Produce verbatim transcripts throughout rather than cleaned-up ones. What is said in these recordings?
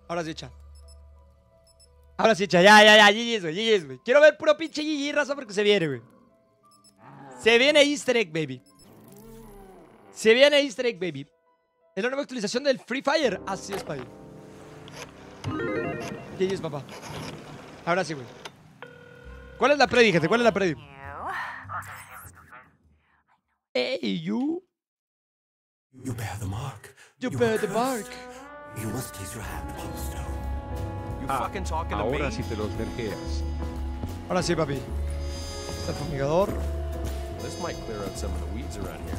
Ahora sí, chat. Ahora sí, chat. Ya, ya, ya. G G's, güey. G G's, güey. Quiero ver puro pinche G G, raza, porque se viene, güey. Se viene Easter Egg, baby. Se viene Easter Egg, baby. Es la nueva actualización del Free Fire. Así es, papi. G G's, papá. Ahora sí, güey. ¿Cuál es la predi, gente? ¿Cuál es la predi? Hey, you. You bear the mark. You bear the mark. You must place your hand upon the stone. You Ah, fucking talking to me? ahora sí te los vergueas. Ahora sí, papi. Está el fumigador. This might clear out some of the weeds around here.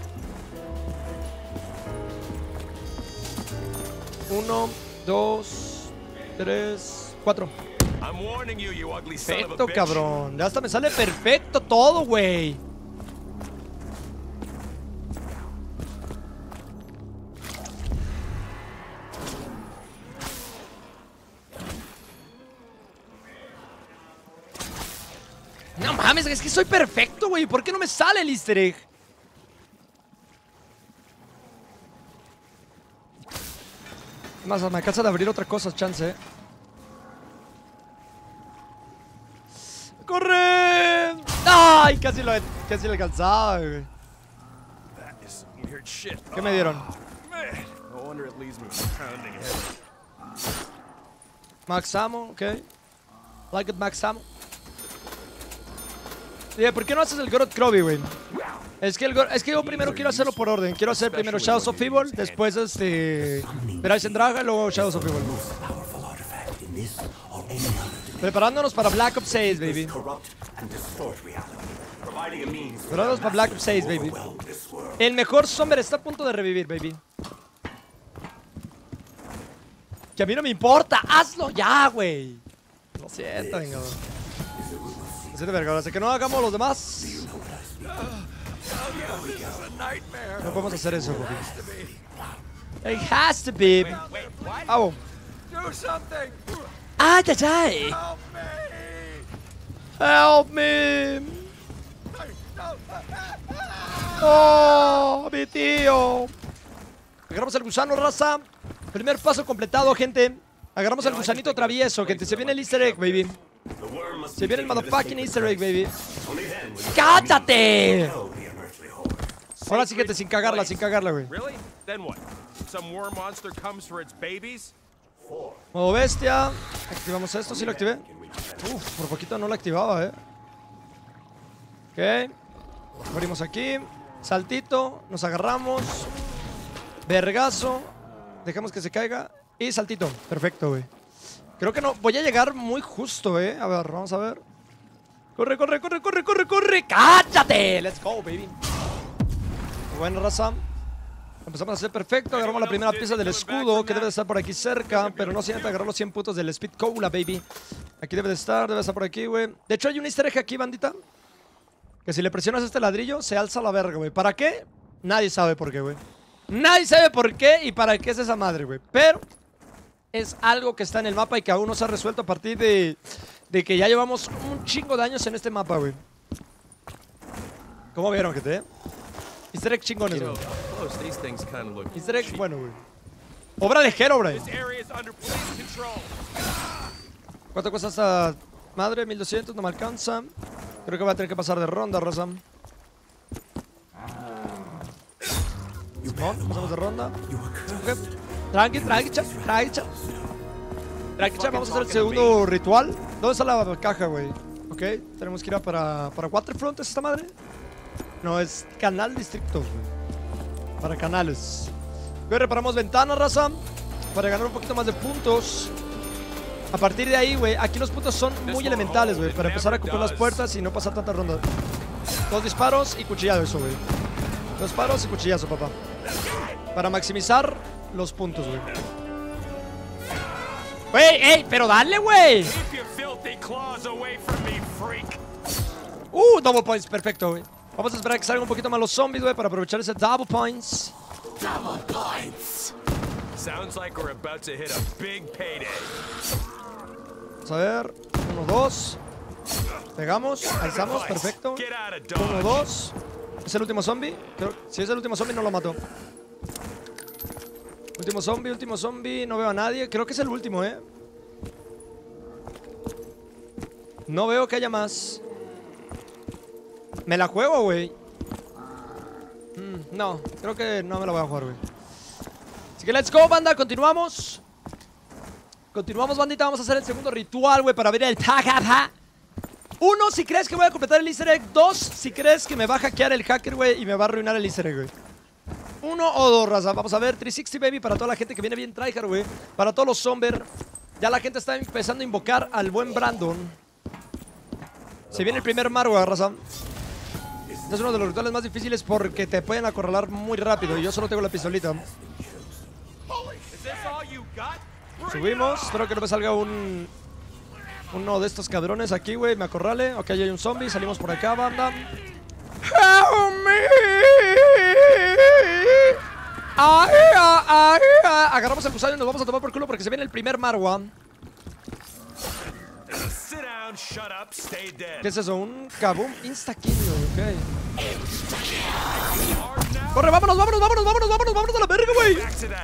Uno, dos, tres, cuatro. I'm warning you, you ugly son of a Perfecto, bitch. cabrón. Ya hasta me sale perfecto todo, güey. No mames, es que soy perfecto, güey. ¿Por qué no me sale el easter egg? Más, me alcanza de abrir otra cosa, chance, eh. ¡Corre! ¡Ay! Casi lo, casi lo alcanzaba, güey. That is some weird shit. ¿Qué me dieron? Man, no wonder it leaves me pounding head. Max ammo, ok. Like it, max ammo. Oye, ¿por qué no haces el God of Krobby, güey? Es que, el, es que yo primero quiero hacerlo por orden. Quiero hacer primero Shadows of Evil, después este... Horizon Draga y luego Shadows of Evil. Powerful artifact in this or any other Preparándonos para Black Ops seis, baby. corrupt and distort reality, providing a means for Preparándonos para Black Ops seis, baby. overwhelm this world. El mejor Somber está a punto de revivir, baby. Que a mí no me importa. ¡Hazlo ya, güey! Lo siento, venga. Lo siento, verga. Hasta que no hagamos los demás, no podemos hacer eso, baby. It has to be. Oh. Do something! ¡Ay, ay, ay! Help me! ¡Help me! ¡Oh, mi tío! Agarramos el gusano, raza. Primer paso completado, gente. Agarramos el gusanito travieso, gente. Se viene el easter egg, baby. The worm must Se be viene el taken to the motherfucking sacred easter egg, place. baby. Only then will you ¡Cállate! know the unearthly horror. Ahora sí, gente, sin cagarla, sin cagarla, güey. Really? Then what? Some worm monster comes for its babies? Modo bestia. Activamos esto, sí lo activé. Uf, por poquito no lo activaba, eh. Ok. Abrimos aquí. Saltito. Nos agarramos. Vergazo. Dejamos que se caiga. Y saltito. Perfecto, güey. Creo que no. Voy a llegar muy justo, eh. A ver, vamos a ver. Corre, corre, corre, corre, corre, corre. ¡Cállate! Let's go, baby. Bueno, raza. Empezamos a hacer perfecto. Agarramos la primera pieza del escudo, que debe de estar por aquí cerca. Pero no se intenta agarrar los cien puntos del Speed Cola, baby. Aquí debe de estar, debe estar por aquí, güey. De hecho, hay un easter egg aquí, bandita. Que si le presionas este ladrillo, se alza la verga, güey. ¿Para qué? Nadie sabe por qué, güey. Nadie sabe por qué y para qué es esa madre, güey. Pero es algo que está en el mapa y que aún no se ha resuelto a partir de, de que ya llevamos un chingo de años en este mapa, güey. ¿Cómo vieron, gente? Easter egg chingones, You güey. know, up close, these things kind of look Easter egg cheap. bueno, güey. Obra de Hero, güey. This area is under police control. ¿Cuánto cuesta esta madre? mil doscientos, no me alcanza. Creo que voy a tener que pasar de ronda, raza. Simón, pasamos de ronda. Ok. Tranqui, tranqui, cha, tranqui, cha. Tranqui, cha, vamos a hacer el segundo ritual. ¿Dónde está la caja, güey? Ok, tenemos que ir a para, para Waterfront, ¿es esta madre? No, es canal distritos, güey. Para canales. Ok, reparamos ventanas, raza. Para ganar un poquito más de puntos. A partir de ahí, güey, aquí los puntos son muy elementales, güey. Para empezar a cumplir las puertas y no pasar tanta ronda. Dos disparos y cuchillado eso, güey. Dos disparos y cuchillazo, papá. Para maximizar los puntos, güey. ¡Wey, ey! ¡Pero dale, güey! Keep your filthy claws away from me, freak. ¡Uh! Double points, perfecto, güey. Vamos a esperar a que salgan un poquito más los zombies, güey, para aprovechar ese double points. Double points. Sounds like we're about to hit a big payday. Vamos a ver. Uno, dos. Pegamos, alzamos, perfecto. Get out of Uno, dodge. dos. ¿Es el último zombie? Creo, si es el último zombie, no lo mató. Último zombie, último zombie. No veo a nadie. Creo que es el último, ¿eh? No veo que haya más. Me la juego, güey. Mm, no, creo que no me la voy a jugar, güey. Así que let's go, banda. Continuamos. Continuamos, bandita. Vamos a hacer el segundo ritual, güey, para abrir el Tagapa. Uno, si crees que voy a completar el easter egg. Dos, si crees que me va a hackear el hacker, güey, y me va a arruinar el easter egg, güey. Uno o dos, raza. Vamos a ver, trescientos sesenta, baby, para toda la gente que viene bien tryhard, güey. Para todos los zomber. Ya la gente está empezando a invocar al buen Brandon. Se viene el primer mar, güey, raza. Este es uno de los rituales más difíciles porque te pueden acorralar muy rápido. Y yo solo tengo la pistolita. Subimos. Espero que no me salga un... uno de estos cabrones aquí, güey. Me acorrale. Ok, hay un zombie. Salimos por acá, banda. ¡Help me! Ay, ay, ay, ay. Agarramos el gusayo y nos vamos a tomar por culo porque se viene el primer Marwa. ¿Qué es eso? Un kaboom insta-kill, ok. Corre, vámonos, vámonos, vámonos, vámonos, vámonos, vámonos a la verga, güey.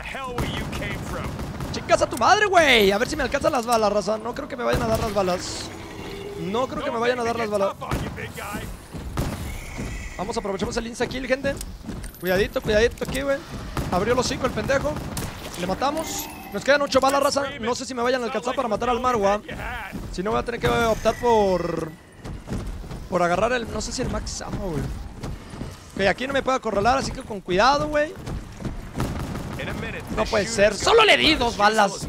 Chicas a tu madre, güey. A ver si me alcanzan las balas, raza. No creo que me vayan a dar las balas. No creo que me vayan a dar las balas. Vamos, aprovechemos el insta-kill, gente. Cuidadito, cuidadito aquí, güey. Abrió los cinco el pendejo. Le matamos. Nos quedan ocho balas, raza. No sé si me vayan a alcanzar para matar al Marwa. Si no, voy a tener que optar por... por agarrar el... no sé si el max ammo, güey. Ok, aquí no me puedo acorralar, así que con cuidado, güey. No puede ser. Solo le di dos balas.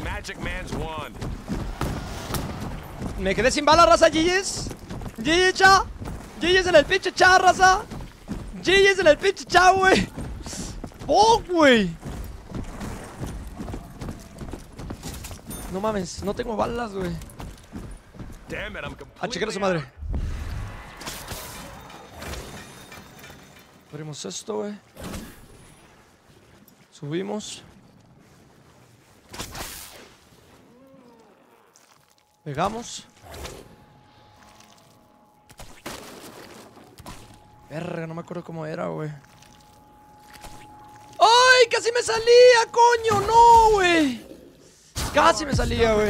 Me quedé sin balas, raza. G G's. G G, cha. G G's en el pinche cha, raza. G G's en el pinche cha, güey. Oh, güey. No mames, no tengo balas, güey. A chequear a su madre. Abrimos esto, güey. Subimos. Pegamos. Verga, no me acuerdo cómo era, güey. ¡Ay! ¡Casi me salía, coño! ¡No, güey! Casi me salía, güey.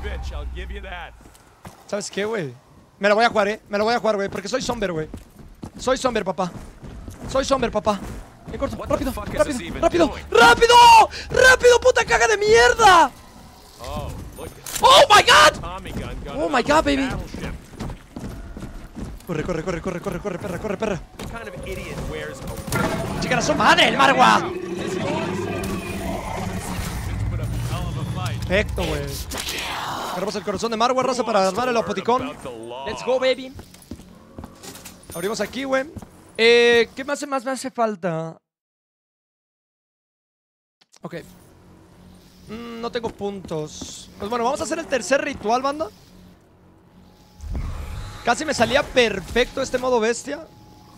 ¿Sabes qué, güey? Me lo voy a jugar, eh. Me lo voy a jugar, güey. Porque soy Zomber, güey. Soy Zomber, papá. Soy Zomber, papá. Me corto. Rápido, rápido, rápido. ¡Rápido! ¡Rápido, puta caga de mierda! ¡Oh, my God! ¡Oh, my God, baby! Corre, corre, corre, corre, corre, corre, perra, corre, perra. ¡Chica, a su madre, el Marwa! Perfecto, güey. Agarramos el corazón de Marwa, raza, para armar el apoticón. Let's go, baby. Abrimos aquí, güey. Eh, ¿qué más, más me hace falta? Ok. Mm, no tengo puntos. Pues bueno, vamos a hacer el tercer ritual, banda. Casi me salía perfecto este modo bestia.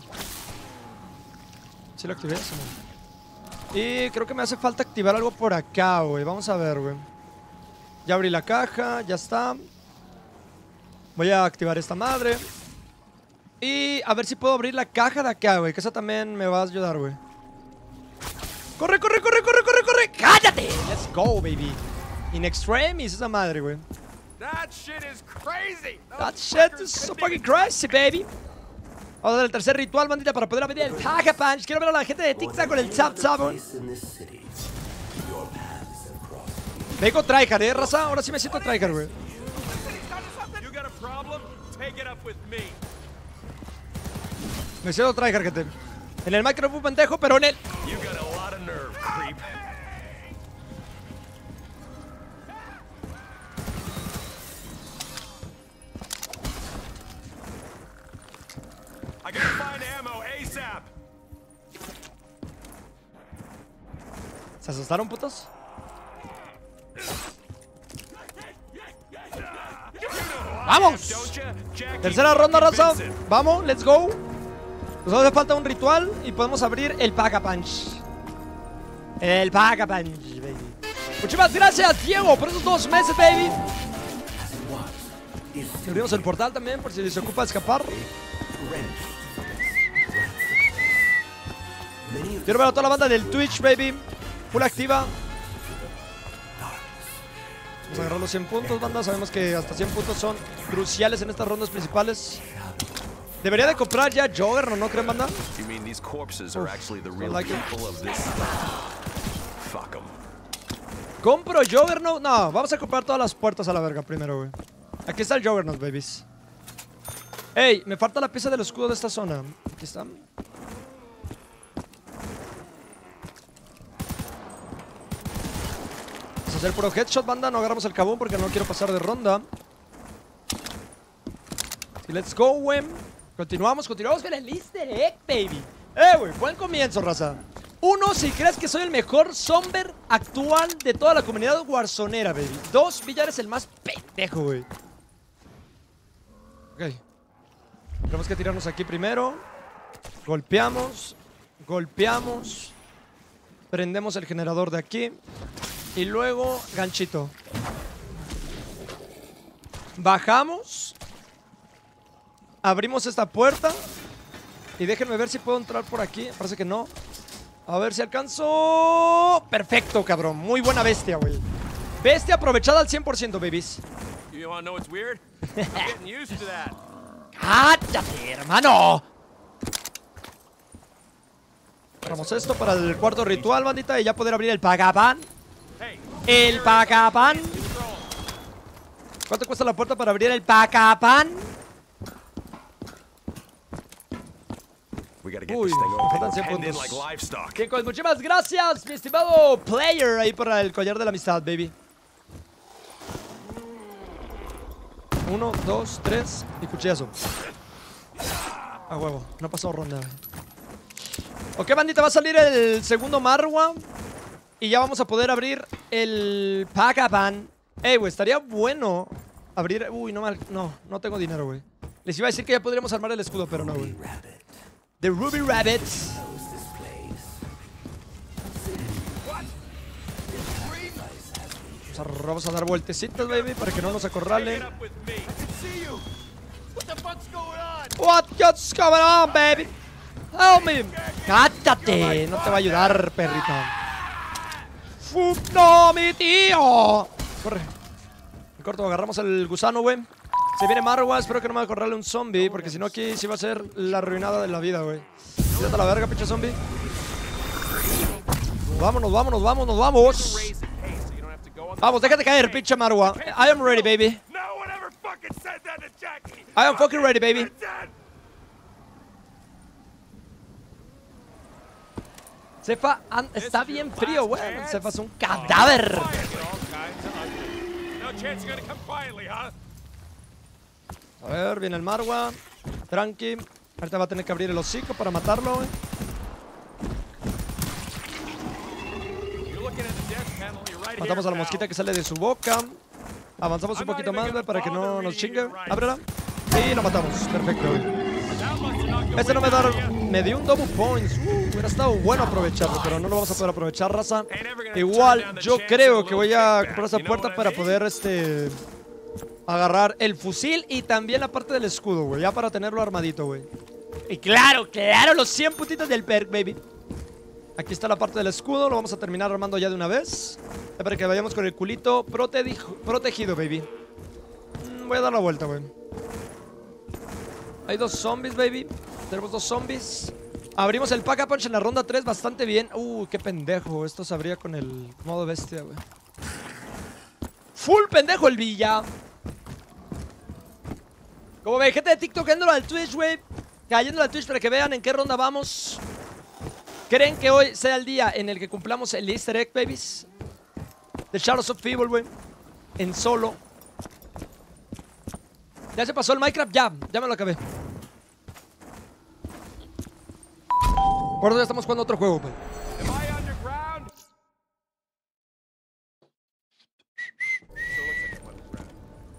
Sí lo activé, sí, man. Y creo que me hace falta activar algo por acá, güey. Vamos a ver, güey. Ya abrí la caja, ya está. Voy a activar esta madre. Y a ver si puedo abrir la caja de acá, güey. Que esa también me va a ayudar, güey. ¡Corre, corre, corre, corre, corre, corre! ¡Cállate! Let's go, baby. In extremis, esa madre, güey. That shit is crazy. That shit is so fucking crazy, baby. Vamos a dar el tercer ritual, bandita, para poder abrir el Taga Punch. Quiero ver a la gente de TikTok con el Zap Zap, güey. Vengo tryhard, eh, raza. Ahora sí me siento tryhard, güey. Me siento tryhard, gente. En el micro fue un pendejo, pero en el... ¿Se asustaron, putos? ¡Vamos! Tercera ronda, raza. Vamos, let's go. Nos hace falta un ritual y podemos abrir el Paga Punch. El Paga Punch, baby. Muchísimas gracias, Diego, por esos dos meses, baby. Abrimos el portal también por si se ocupa escapar. Quiero ver a toda la banda del Twitch, baby. Full activa. Vamos a agarrar los cien puntos, banda. Sabemos que hasta cien puntos son cruciales en estas rondas principales. Debería de comprar ya Juggernaut, ¿no creen, banda? You mean these corpses are actually the real like it. people of this stuff? Fuck 'em. ¿Compro Juggernaut? No, vamos a comprar todas las puertas a la verga primero, güey. Aquí está el Juggernaut, babies. Ey, me falta la pieza del escudo de esta zona. Aquí está. Vamos a hacer puro headshot, banda. No agarramos el cabón porque no quiero pasar de ronda. Y let's go, güey. Continuamos, continuamos con el easter egg, baby. Eh, güey, buen comienzo, raza. Uno, si crees que soy el mejor Zomber actual de toda la comunidad warzonera, baby. Dos, Villar es el más pendejo, güey. Ok. Tenemos que tirarnos aquí primero. Golpeamos. Golpeamos. Prendemos el generador de aquí. Y luego, ganchito. Bajamos. Abrimos esta puerta. Y déjenme ver si puedo entrar por aquí. Parece que no. A ver si alcanzo. Perfecto, cabrón. Muy buena bestia, güey. Bestia aprovechada al cien por ciento, babies. You wanna know what's weird? I'm getting used to that. ¡Cállate, hermano! Agarramos esto para el cuarto ritual, bandita. Y ya poder abrir el Pagapan. Hey, El Pagapan. ¿Cuánto cuesta la puerta para abrir el Pagapan? we gotta get Uy, this thing me faltan open. cien Penned in puntos. like livestock. Chicos, muchísimas gracias, mi estimado player, ahí por el collar de la amistad, baby. Uno, dos, tres y cuchillazo. A huevo, no pasó ronda. Ok, bandita, va a salir el segundo Marwa. Y ya vamos a poder abrir el Pagapan. Ey, güey, estaría bueno abrir... Uy, no, mal... no, no tengo dinero, güey. Les iba a decir que ya podríamos armar el escudo, pero no, güey. The Ruby Rabbit. Vamos a, vamos a dar vueltecitas, baby, para que no nos acorralen. Get up with me. I can see you. What the fuck's going on? What's going on, baby? Help me. Cállate, no te va a ayudar, perrita. Fu- No, mi tío. Corre. En corto, agarramos el gusano, güey. Se viene Marwa, espero que no me va a acorrarle un zombie, porque si no aquí sí va a ser la arruinada de la vida, güey. Quítate a la verga, pinche zombie. Vámonos, vámonos, vámonos, vamos. Raise it, hey, so you don't have to go on the Vamos, déjate caer, pinche Marwa. I am ready, baby. No one ever fucking said that to Jackie. I am fucking ready, baby. You're dead. Cefa an- está bien frío, güey. Cefa es un cadáver. Quiet, you all kinds of ugly. No chance you're gonna come quietly, huh? A ver, viene el Marwa. Tranqui. Ahorita va a tener que abrir el hocico para matarlo, güey. You're looking at the death penalty right Matamos a here, la mosquita que sale de su boca. Avanzamos un poquito más, güey, para que no nos chingue. Ábrela. Y lo matamos. Perfecto, güey. Este no me da... Me dio un double points. Uh, hubiera estado bueno aprovecharlo, pero no lo vamos a poder aprovechar, raza. Igual, yo creo que voy a comprar esa puerta para poder, este... agarrar el fusil y también la parte del escudo, güey. Ya para tenerlo armadito, güey. Y claro, claro, los cien puntitos del perk, baby. Aquí está la parte del escudo. Lo vamos a terminar armando ya de una vez. Ya para que vayamos con el culito protegido, baby. Mm, voy a dar la vuelta, güey. Hay dos zombies, baby. Tenemos dos zombies. Abrimos el Pack a Punch en la ronda tres bastante bien. Uh, qué pendejo. Esto se abría con el modo bestia, güey. Full pendejo el Villa. Como ve, gente de TikTok, cayéndolo al Twitch, güey. Cayéndolo al Twitch para que vean en qué ronda vamos. ¿Creen que hoy sea el día en el que cumplamos el easter egg, babies? De Shadows of Evil, güey. En solo. ¿Ya se pasó el Minecraft? Ya, ya me lo acabé. Por eso ya estamos jugando otro juego, güey. Am I underground? Sure looks like I'm underground.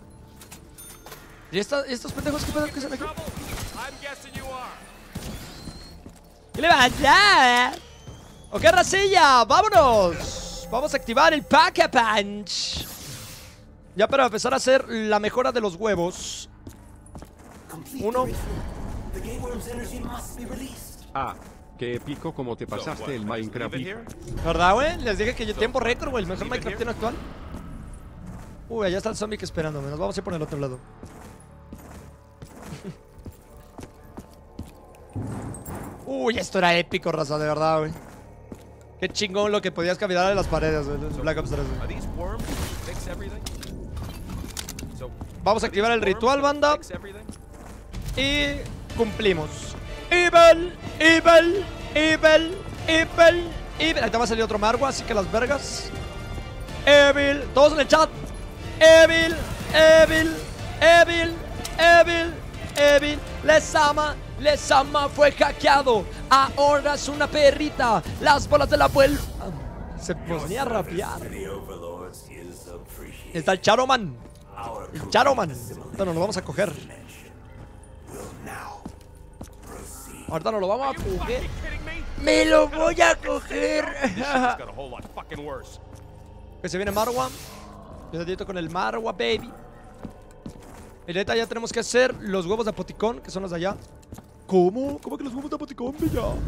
¿Y esta- estos pendejos qué pedo que hacen aquí? Trouble? I'm guessing you are. ¿Qué le va a dar? Ok, racilla, vámonos. Vamos a activar el Pack a Punch. Ya para empezar a hacer la mejora de los huevos. Uno. The game worm's energy must be released. Ah, qué épico como te pasaste el Minecraft. Leave it here? ¿Verdad, güey? Les dije que yo tiempo récord, güey. El mejor Minecraft actual. Uy, allá está el zombie que esperándome. Nos vamos a ir por el otro lado. Uy, esto era épico, raza, de verdad, güey. Qué chingón lo que podías caminar de las paredes, güey. Black Ops tres, güey. Are these worms that fix everything? So, Vamos a activar el worms ritual, that banda. fix everything? Y cumplimos. Evil, evil, evil, evil, evil. Ahí te va a salir otro Marwa, así que las vergas. Evil, todos en el chat. Evil, evil, evil, evil, evil. Les ama, les ama, fue hackeado. Ahora es una perrita. Las bolas del abuelo. Se ponía a rapear. The Overlords is appreciated. Está el Charoman. Our El Charoman. Bueno, lo vamos a coger. will now proceed. Ahorita nos lo vamos a coger. Fucking kidding me? Me lo voy a coger. This shit just got a whole lot fucking worse. Que se viene Marwa. Cuidadito con el Marwa, baby. Y ahorita ya tenemos que hacer los huevos de apoticón, que son los de allá. ¿Cómo? ¿Cómo que los huevos de apoticón, bella? Not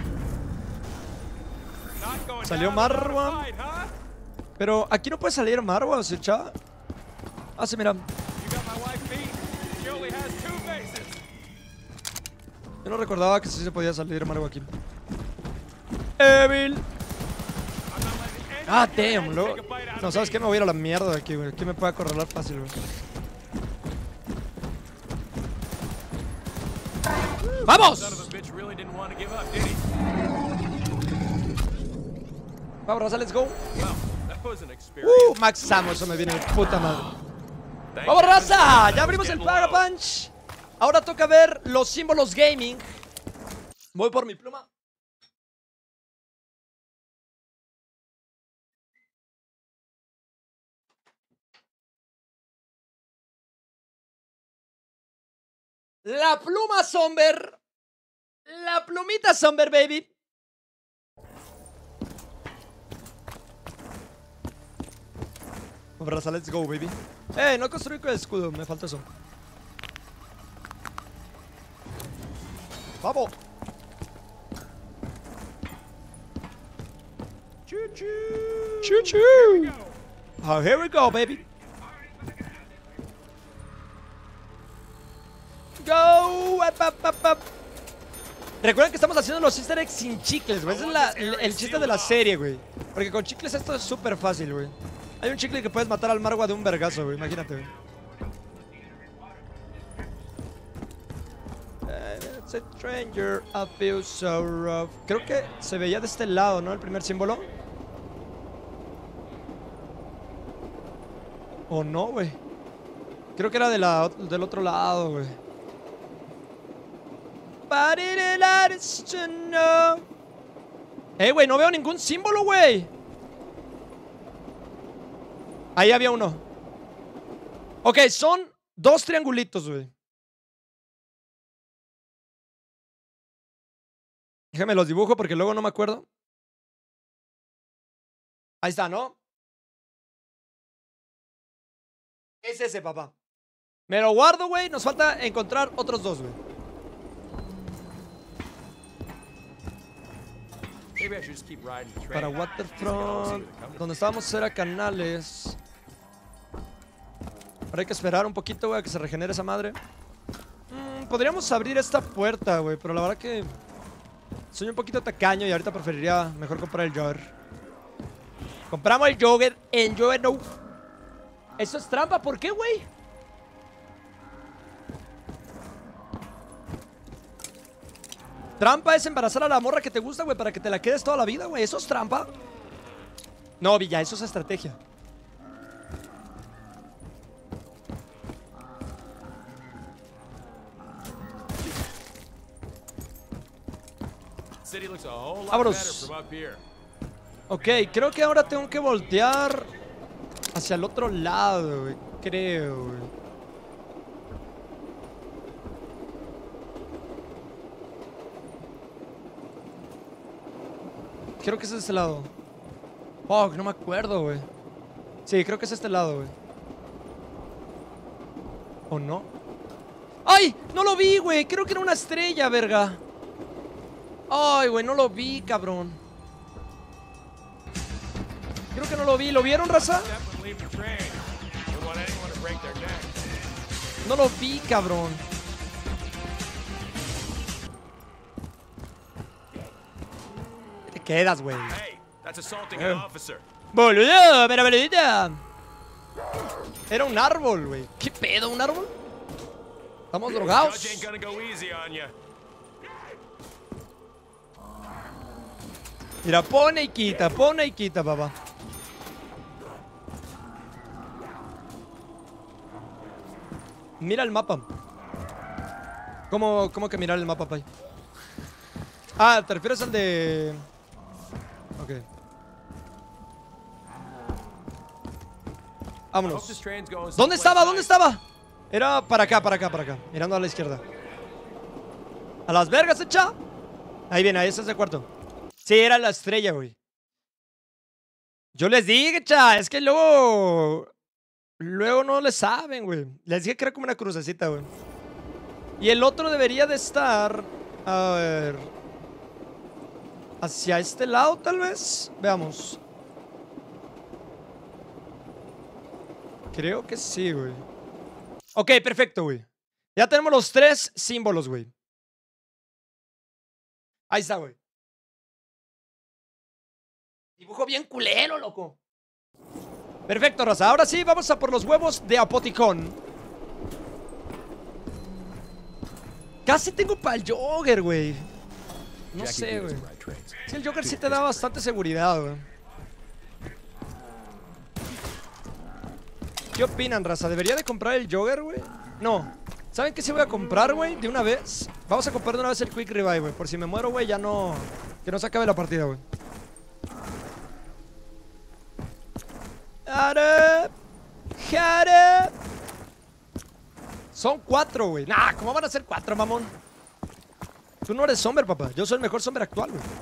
going Salió down without a Marwa. fight, huh? Pero aquí no puede salir Marwa, o sea, cha. Ah, sí, mira. You got my wife beat. She only has two faces. Yo no recordaba que sí se podía salir Marwa aquí. Evil. I'm not letting any Ah, of your damn, heads luego. take a bite out No, of ¿sabes me. qué? Me voy a ir a la mierda de aquí, güey. Aquí me puede acorralar fácil, güey. ¡Vamos! Son of a bitch really didn't want to give up, did he? Vamos, raza, let's go. Well, that was an experience. Uh, Max Samo, eso me viene de puta madre. Thank ¡Vamos, heavens raza! I Ya was abrimos el getting Power low. Punch. Ahora toca ver los símbolos gaming. Voy por mi pluma. La pluma Somber. La plumita Somber, baby. Vamos, raza, let's go, baby. Eh, no construí con el escudo, me falta eso. Vamos. Choo choo. Choo choo. Oh, here we go, baby. Go. Up, up, up, up. Recuerden que estamos haciendo los easter eggs sin chicles, güey. Ese es la- el, el chiste de la serie, güey. Porque con chicles esto es súper fácil, güey. Hay un chicle que puedes matar al Marwa de un vergazo, güey. Imagínate, güey. Eh, It's a stranger, I feel so rough. Creo que se veía de este lado, ¿no? El primer símbolo. ¿O no, güey? Creo que era de la, del otro lado, güey. But it is to know. Eh, güey, no veo ningún símbolo, güey. Ahí había uno. Ok, son dos triangulitos, güey. Déjame los dibujo porque luego no me acuerdo. Ahí está, ¿no? Es ese, papá. Me lo guardo, güey. Nos falta encontrar otros dos, güey. Maybe I should just keep riding the train. Para Waterfront. Donde estábamos era canales. Ahora hay que esperar un poquito, güey, a que se regenere esa madre. Mm, podríamos abrir esta puerta, güey, pero la verdad que soy un poquito tacaño y ahorita preferiría mejor comprar el Jogger. Compramos el Jogger, el Jogger no. Eso es trampa, ¿por qué, güey? Trampa es embarazar a la morra que te gusta, güey, para que te la quedes toda la vida, güey. ¿Eso es trampa? No, Villa, eso es estrategia. City looks a whole lot Vámonos. better from up here. Ok, creo que ahora tengo que voltear hacia el otro lado, güey. Creo, güey. Creo que es de este lado. Fuck, no me acuerdo, güey. Sí, creo que es este lado, güey. ¿O no? ¡Ay! No lo vi, güey. Creo que era una estrella, verga. Ay, güey, no lo vi, cabrón. Creo que no lo vi. ¿Lo vieron, raza? Step would leave the train. Don't want anyone break their neck. No lo vi, cabrón. ¿Qué te quedas, güey? Hey, that's assaulting Eh. an officer. Boludo, pero boludita. Era un árbol, güey. ¿Qué pedo, un árbol? Estamos Judge drogados. ain't gonna go easy on ya. Mira, pone y quita, pone y quita, papá. Mira el mapa. ¿Cómo, cómo que mirar el mapa, pay? Ah, ¿te refieres al de...? Ok. Hope Vámonos. this train's going ¿Dónde someplace estaba? ¿Dónde nice. estaba? Era para acá, para acá, para acá. Mirando a la izquierda. A las vergas, echa. Ahí viene, ahí está ese cuarto. Sí, era la estrella, güey. Yo les dije, cha, es que luego... Luego no le saben, güey. Les dije que era como una crucecita, güey. Y el otro debería de estar... A ver... Hacia este lado, tal vez. Veamos. Creo que sí, güey. Ok, perfecto, güey. Ya tenemos los tres símbolos, güey. Ahí está, güey. Dibujo bien culero, loco. Perfecto, raza. Ahora sí, vamos a por los huevos de Apoticón. Casi tengo para el Jogger, güey. No sé, güey. Sí, el Jogger sí te da bastante seguridad, güey. ¿Qué opinan, raza? ¿Debería de comprar el Jogger, güey? No. ¿Saben qué sí voy a comprar, güey? De una vez. Vamos a comprar de una vez el Quick Revive, güey. Por si me muero, güey, ya no... Que no se acabe la partida, güey. Jare. Jare. Son cuatro, güey. Nah, ¿cómo van a ser cuatro, mamón? Tú no eres Somber, papá. Yo soy el mejor Somber actual, güey.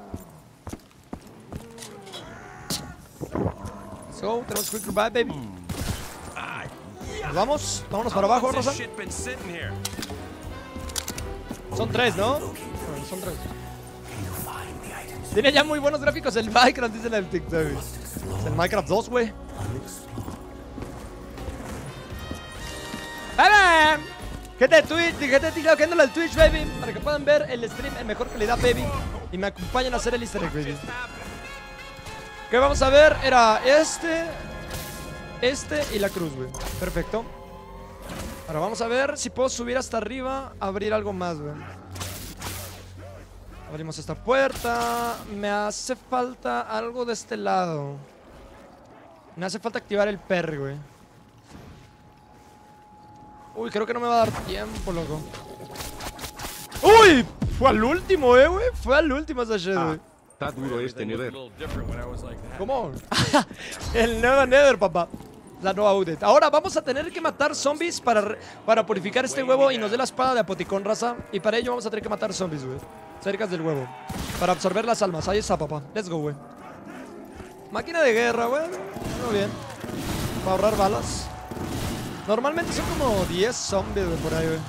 So, tenemos Quick Revive, baby. Nos vamos, vámonos para abajo, How's this Rosa. shit been sitting here? Son tres, ¿no? Bueno, son tres. Tiene ya muy buenos gráficos el Minecraft, dice el TikTok. Es el Minecraft dos, güey. ¡Hola! Gente de Twitch, gente de TikTok, que el Twitch, baby. Para que puedan ver el stream en mejor calidad, baby. Y me acompañen a hacer el easter egg, baby. ¿Qué vamos a ver? Era este, este y la cruz, güey. Perfecto. Ahora vamos a ver si puedo subir hasta arriba, abrir algo más, güey. Abrimos esta puerta. Me hace falta algo de este lado. Me hace falta activar el perry, güey. Uy, creo que no me va a dar tiempo, loco. ¡Uy! Fue al último, eh, güey. Fue al último esa shit, güey. Está duro este Everything looked Nether. a little different when I was like that. ¿Cómo? El nuevo Nether, papá. La nueva update. Ahora vamos a tener que matar zombies para, re- para purificar este huevo y nos dé la espada de Apoticón, raza. Y para ello vamos a tener que matar zombies, güey. Cerca del huevo. Para absorber las almas. Ahí está, papá. Let's go, güey. Máquina de guerra, güey. Muy bien. Para ahorrar balas. Normalmente son como diez zombies, güey, por ahí, güey.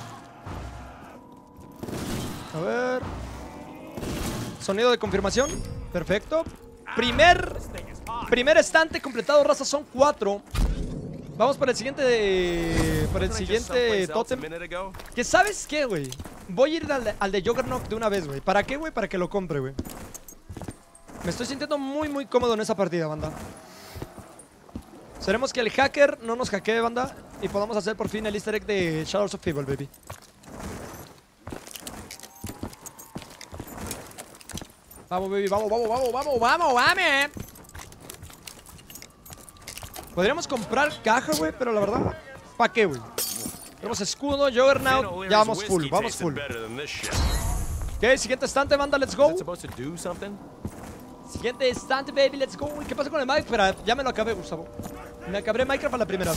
A ver. Sonido de confirmación. Perfecto. Primer... Primer estante completado, raza. Son cuatro. Vamos para el siguiente de... Para el Wasn't I just siguiente someplace else a tótem. minute ago? ¿Que sabes qué, güey? Voy a ir al de, al de Juggernaut de una vez, güey. ¿Para qué, güey? Para que lo compre, güey. Me estoy sintiendo muy, muy cómodo en esa partida, banda. Esperemos que el hacker no nos hackee, banda. Y podamos hacer por fin el easter egg de Shadows of Evil, baby. Vamos, baby, vamos, vamos, vamos, vamos, vamos, vamos. Podríamos comprar caja, güey, pero la verdad, ¿para qué, güey? Tenemos escudo, Juggernaut, ya vamos full, vamos full. Ok, siguiente estante, banda, let's go. Is it supposed to do something? Siguiente estante, baby, let's go. ¿Qué pasa con el Minecraft? Espera, ya me lo acabé, Gustavo. Me acabé Minecraft a la primera.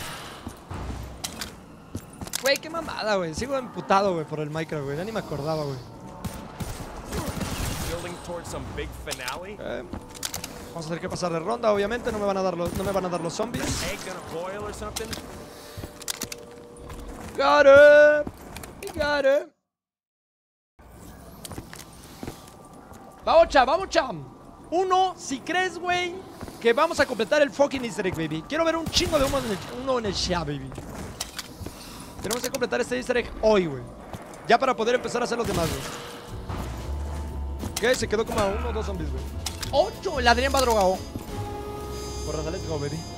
Güey, qué mamada, güey. Sigo emputado, güey, por el Minecraft, güey. Ya ni me acordaba, güey. Building towards some big finale? Eh, vamos a tener que pasar de ronda, obviamente. No me van a dar los, no me van a dar los zombies. Egg gonna boil or something? Got it. Got it. Vamos, cha, vamos, cha. Uno, si crees, güey, que vamos a completar el fucking easter egg, baby. Quiero ver un chingo de humo en el, uno en el chat, baby. Tenemos que completar este easter egg hoy, güey. Ya para poder empezar a hacer los demás, güey. Ok, se quedó como a uno o dos zombies, güey. Ocho, el Adrián va drogado. Porra, let's go, baby.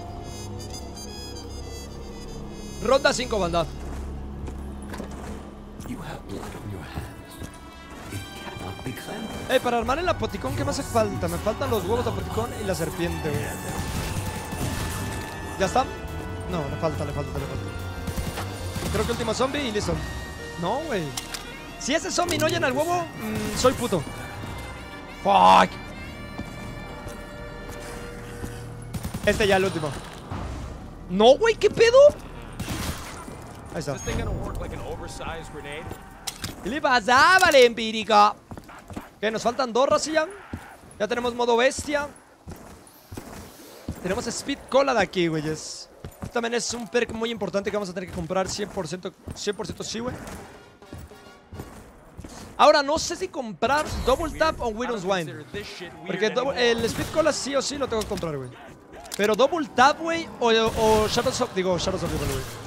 Ronda cinco, banda. You have blood on your hands. It cannot be cleansed. Ey, para armar el apoticón, ¿qué me hace falta? Me faltan los huevos de apoticón y la serpiente, güey. ¿Ya está? No, le falta, le falta, le falta. Creo que último zombie y listo. No, güey. Si ese zombie no llena el huevo, mmm, soy puto. Fuck. Este ya, el último. No, güey, ¿qué pedo? Ahí está. Is this thing gonna work like an oversized grenade? ¿Qué le pasa, vale, empírica? Que nos faltan dos, Racilla. Ya tenemos modo bestia. Tenemos Speed Cola de aquí, güeyes. También es un perk muy importante que vamos a tener que comprar cien por ciento, cien por ciento sí, güey. Ahora, no sé si comprar Double Tap o Widow's Wine. Porque double, el Speed Cola sí o sí lo tengo que comprar, güey. Pero Double Tap, güey, o, o Shadows of... Digo, Shadows of Evil, güey.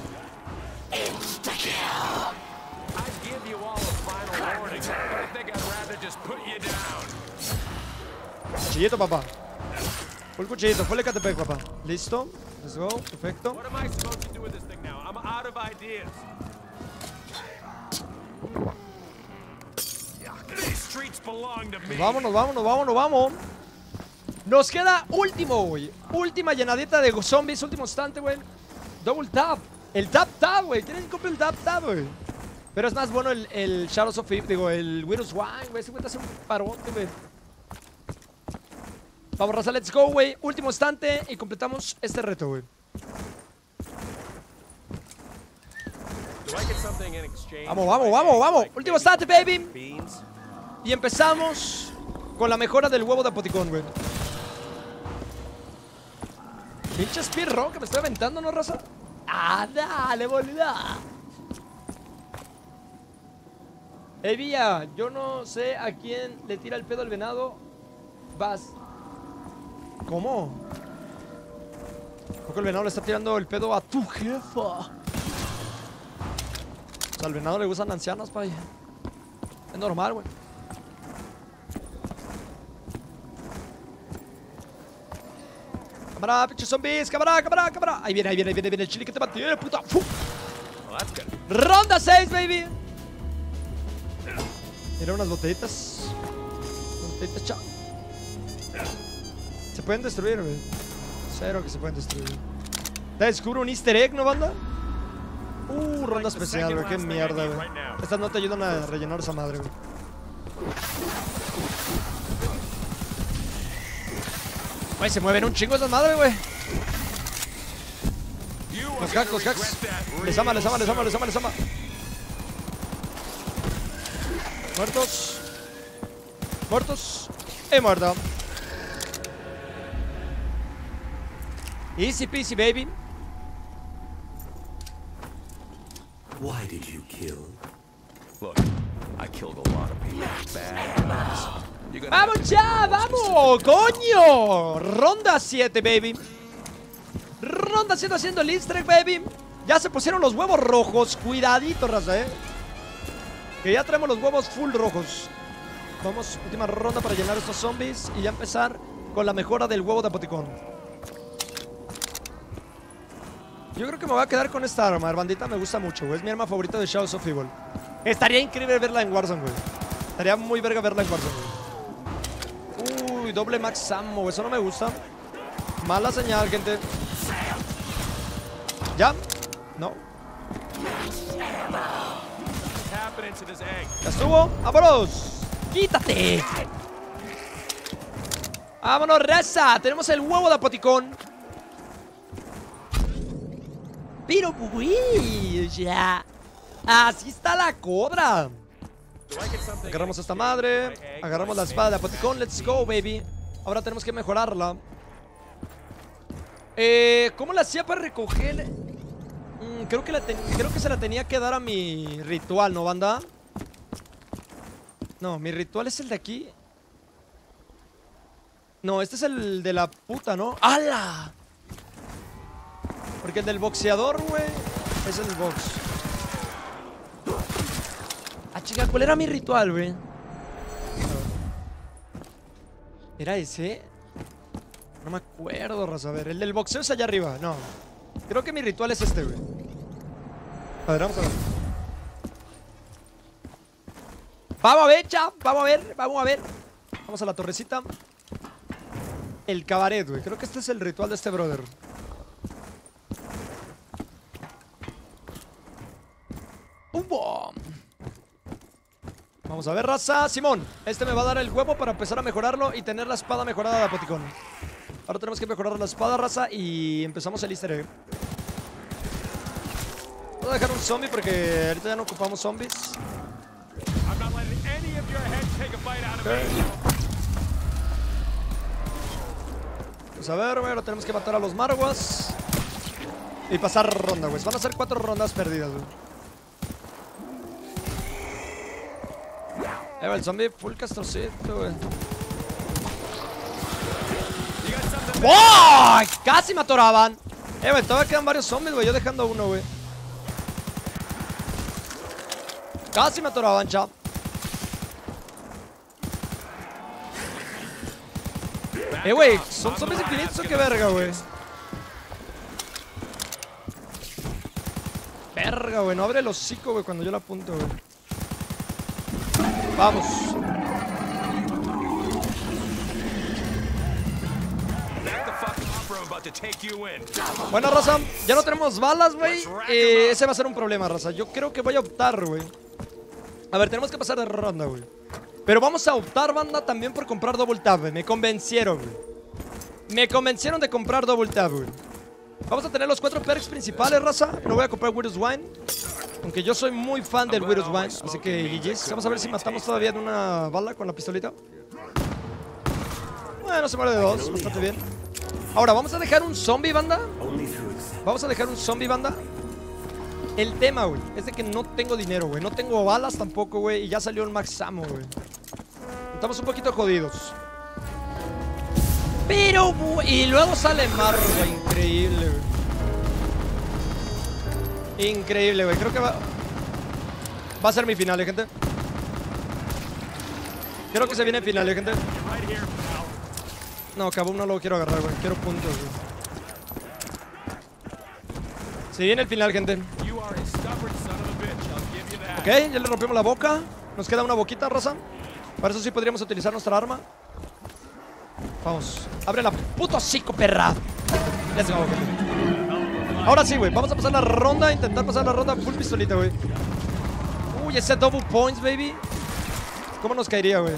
Cuchillito, papá. Full cuchillito, full Ecatepec, papá. Listo. Let's go. Perfecto. What am I supposed to do with this thing now? I'm out of ideas. These streets belong to me. Nos vamos, nos vamos, nos vamos, nos vamos. Nos queda último, güey. Última llenadita de zombies, último instante, güey. Double tap. El tap tap, güey. Tienen que comprar el tap tap, güey. Pero es más bueno el, el Shadows of Eve, digo, el Widow's Wine, güey. Ese güey te hace un parote, güey. Vamos, raza, let's go, güey. Último instante y completamos este reto, güey. Vamos, vamos, vamos, vamos. Último instante, baby. Y empezamos con la mejora del huevo de apoticón, güey. Pinche speedrun que me estoy aventando, ¿no, raza? Ah, dale, boluda. Ey, Villa, yo no sé a quién le tira el pedo el venado. Vas. ¿Cómo? Creo que el venado le está tirando el pedo a tu jefa. O sea, al venado le gustan ancianos, pay. Es normal, güey. Cámara, pinches zombies, cámara, cámara, cámara. Ahí viene, ahí viene, ahí viene, viene el chile que te mantiene, puta. ¡Fu! Ronda seis, baby. Mira unas botellitas. Unas botellitas, chao. Se pueden destruir, güey. Cero que se pueden destruir. Te descubro un easter egg, ¿no, banda? Uh, ronda especial, güey. Qué mierda, güey. Estas no te ayudan a rellenar esa madre, güey. Güey, se mueven un chingo esas madres, güey. Los hacks, los hacks. Les ama, les ama, les ama, les ama, les ama. Muertos. Muertos. Y muerto. Easy peasy, baby. Why did you kill? Look, I killed a lot of people. Bad guys. You're gonna ¡Vamos ya! ¡Vamos! ¡Coño! Ronda siete, baby. Ronda siete haciendo el easter egg, baby. Ya se pusieron los huevos rojos. Cuidadito, raza, eh. Que ya traemos los huevos full rojos. Vamos, última ronda para llenar estos zombies y ya empezar con la mejora del huevo de apoticón. Yo creo que me voy a quedar con esta arma, bandita, me gusta mucho, güey. Es mi arma favorita de Shadows of Evil. Estaría increíble verla en Warzone, güey. Estaría muy verga verla en Warzone, güey. Uy, doble max ammo, eso no me gusta. Mala señal, gente. ¿Ya? No. ¿Ya estuvo? ¡Vámonos! ¡Quítate! ¡Vámonos, raza! Tenemos el huevo de apoticón. Pero, güey, ya. Así está la cobra. Agarramos esta madre. Agarramos la espada de apoticón. Let's go, baby. Ahora tenemos que mejorarla. Eh, ¿Cómo la hacía para recoger? Mm, creo, que la creo que se la tenía que dar a mi ritual, ¿no, banda? No, mi ritual es el de aquí. No, este es el de la puta, ¿no? ¡Hala! Porque el del boxeador, güey, es el box. Ah, chica, ¿cuál era mi ritual, güey? ¿Era ese? No me acuerdo, raza. A ver, el del boxeo es allá arriba. No. Creo que mi ritual es este, güey. A ver, vamos a ver. Vamos a ver, chao. Vamos a ver, vamos a ver. Vamos a la torrecita. El cabaret, güey. Creo que este es el ritual de este brother. ¡Pum, bom! Vamos a ver, raza. Simón, este me va a dar el huevo para empezar a mejorarlo y tener la espada mejorada de Apoticón. Ahora tenemos que mejorar la espada, raza, y empezamos el easter egg. Voy a dejar un zombie porque ahorita ya no ocupamos zombies. Okay. Pues a ver, güey, ahora tenemos que matar a los marguas y pasar ronda, güey. Van a ser cuatro rondas perdidas, güey. Eh, el zombie full castrocito, güey. ¡Oh! Casi me atoraban. Eh, güey, todavía quedan varios zombies, güey. Yo dejando uno, güey. Casi me atoraban, chao. Eh, güey, ¿son zombies infinitos o qué verga, güey? Verga, güey, no abre el hocico, güey, cuando yo la apunto, güey. Vamos. Bueno, raza, ya no tenemos balas, güey. eh, Ese va a ser un problema, raza. Yo creo que voy a optar, güey. A ver, tenemos que pasar de ronda, güey. Pero vamos a optar, banda, también por comprar double tap, güey. Me convencieron, güey. Me convencieron de comprar double tap, güey. Vamos a tener los cuatro perks principales, raza. No voy a comprar Widow's Wine, aunque yo soy muy fan del Widow's Wine. Así que G G's. Vamos a ver si matamos todavía de una bala con la pistolita. Bueno, se muere de dos, bastante bien. Ahora, vamos a dejar un zombie, banda. Vamos a dejar un zombie, banda. El tema, güey, es de que no tengo dinero, güey. No tengo balas tampoco, güey. Y ya salió el max ammo, güey. Estamos un poquito jodidos. Pero, y luego sale Mar, güey. Increíble, güey. Increíble, güey. Creo que va... Va a ser mi final, ¿eh, gente? Creo que se viene el final, ¿eh, gente? No, Kaboom no lo quiero agarrar, güey. Quiero puntos, güey. Se viene el final, gente. Ok, ya le rompimos la boca. Nos queda una boquita, raza. Para eso sí podríamos utilizar nuestra arma. Vamos. Abre la puto hocico, perra. Let's go, gente. Ahora sí, güey. Vamos a pasar la ronda. Intentar pasar la ronda full pistolita, güey. Uy, ese double points, baby. ¿Cómo nos caería, güey?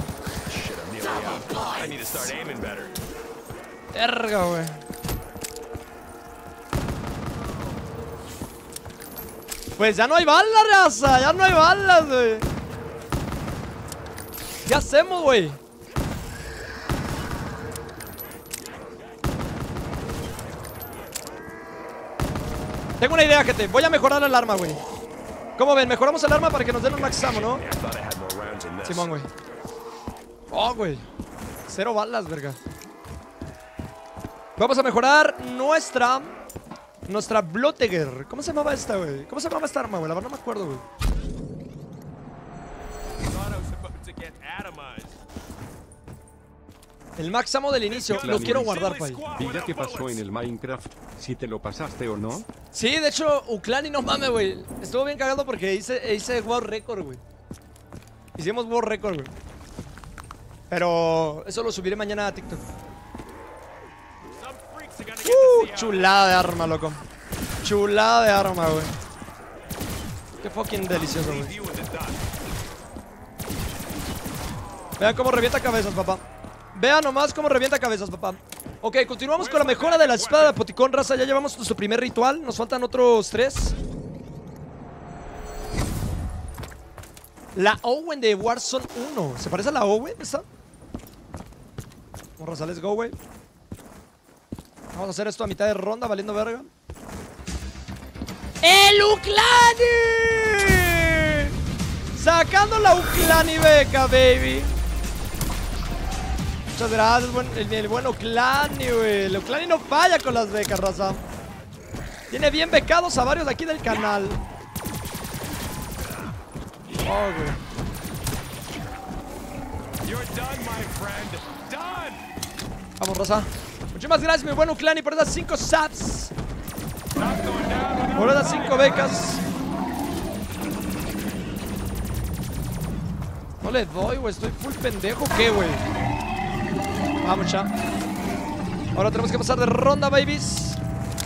Verga, güey. Pues ya no hay balas, raza. Ya no hay balas, güey. ¿Qué hacemos, güey? Tengo una idea, gente. Voy a mejorar el arma, güey. ¿Cómo ven? Mejoramos el arma para que nos den un max ammo, ¿no? Simón, güey. Oh, güey. Cero balas, verga. Vamos a mejorar nuestra... Nuestra Blotteger. ¿Cómo se llamaba esta, güey? ¿Cómo se llamaba esta arma, güey? La verdad no me acuerdo, güey. El max ammo del inicio. Lo quiero guardar, pay. ¿Y ya qué pasó en el Minecraft? ¿Si te lo pasaste o no? Sí, de hecho, Uclani, no mames, güey. Estuvo bien cagado porque hice, hice World Record, güey. Hicimos World Record, güey. Pero eso lo subiré mañana a TikTok. Uh, chulada de arma, loco. Chulada de arma, güey. Qué fucking delicioso, güey. Vean cómo revienta cabezas, papá. Vean nomás cómo revienta cabezas, papá. Ok, continuamos con la mejora de la espada de Apoticón, raza. Ya llevamos nuestro primer ritual. Nos faltan otros tres. La Owen de Warzone uno. ¿Se parece a la Owen esta? Vamos, raza, let's go, güey. Vamos a hacer esto a mitad de ronda, valiendo verga. ¡El Uclani! Sacando la Uclani beca, baby. Muchas gracias, buen, el, el buen Oclani, güey. El Oclani no falla con las becas, raza. Tiene bien becados a varios de aquí del canal. Oh, güey. Vamos, raza. Muchísimas gracias, mi buen Oclani, por esas cinco subs. Por esas cinco becas. No le doy, güey. Estoy full pendejo. ¿Qué, güey? Vamos, ya. Ahora tenemos que pasar de ronda, babies.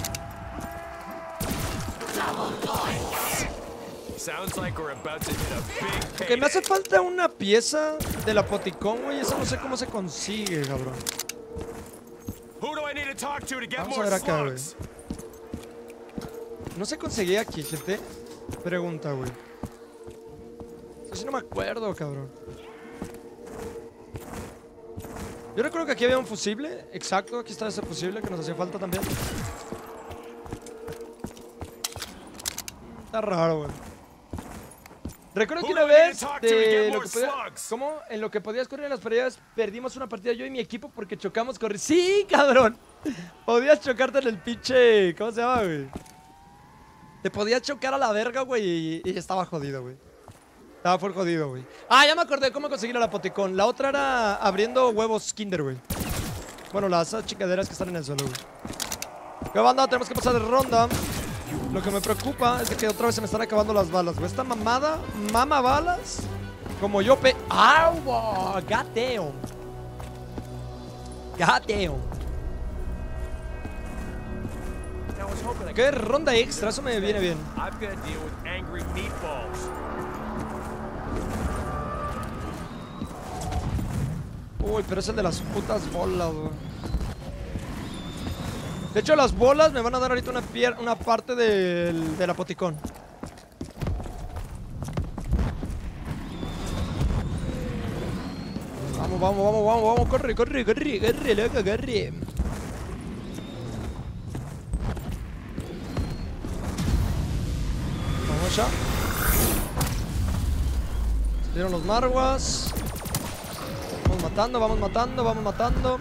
Ok, me hace falta una pieza del apoticón, güey. Eso no sé cómo se consigue, cabrón. Vamos a ver acá, güey. No se conseguía aquí, gente. Pregunta, güey. Eso sí no me acuerdo, cabrón. Yo recuerdo que aquí había un fusible. Exacto, aquí está ese fusible que nos hacía falta también. Está raro, güey. Recuerdo que una vez de lo que podía, ¿cómo? En lo que podías correr en las paredes perdimos una partida yo y mi equipo porque chocamos correr. ¡Sí, cabrón! Podías chocarte en el pinche... ¿Cómo se llama, güey? Te podías chocar a la verga, güey, y, y estaba jodido, güey. Estaba full jodido, güey. Ah, ya me acordé cómo conseguir el apoticón. La otra era abriendo huevos Kinder, güey. Bueno, las chingaderas que están en el suelo, güey. ¿Qué banda? Tenemos que pasar de ronda. Lo que me preocupa es de que otra vez se me están acabando las balas, güey. Esta mamada mama balas como yo pe... ¡Au! ¡Gateo! ¡Gateo! ¿Qué ronda extra? Eso me viene bien. Uy, pero es el de las putas bolas, güey. De hecho, las bolas me van a dar ahorita una, una parte del, del apoticón. Vamos, vamos, vamos, vamos, vamos. Corre, corre, corre, corre, loco, corre. Vamos ya. Salieron los marguas. Vamos matando, vamos matando, vamos matando.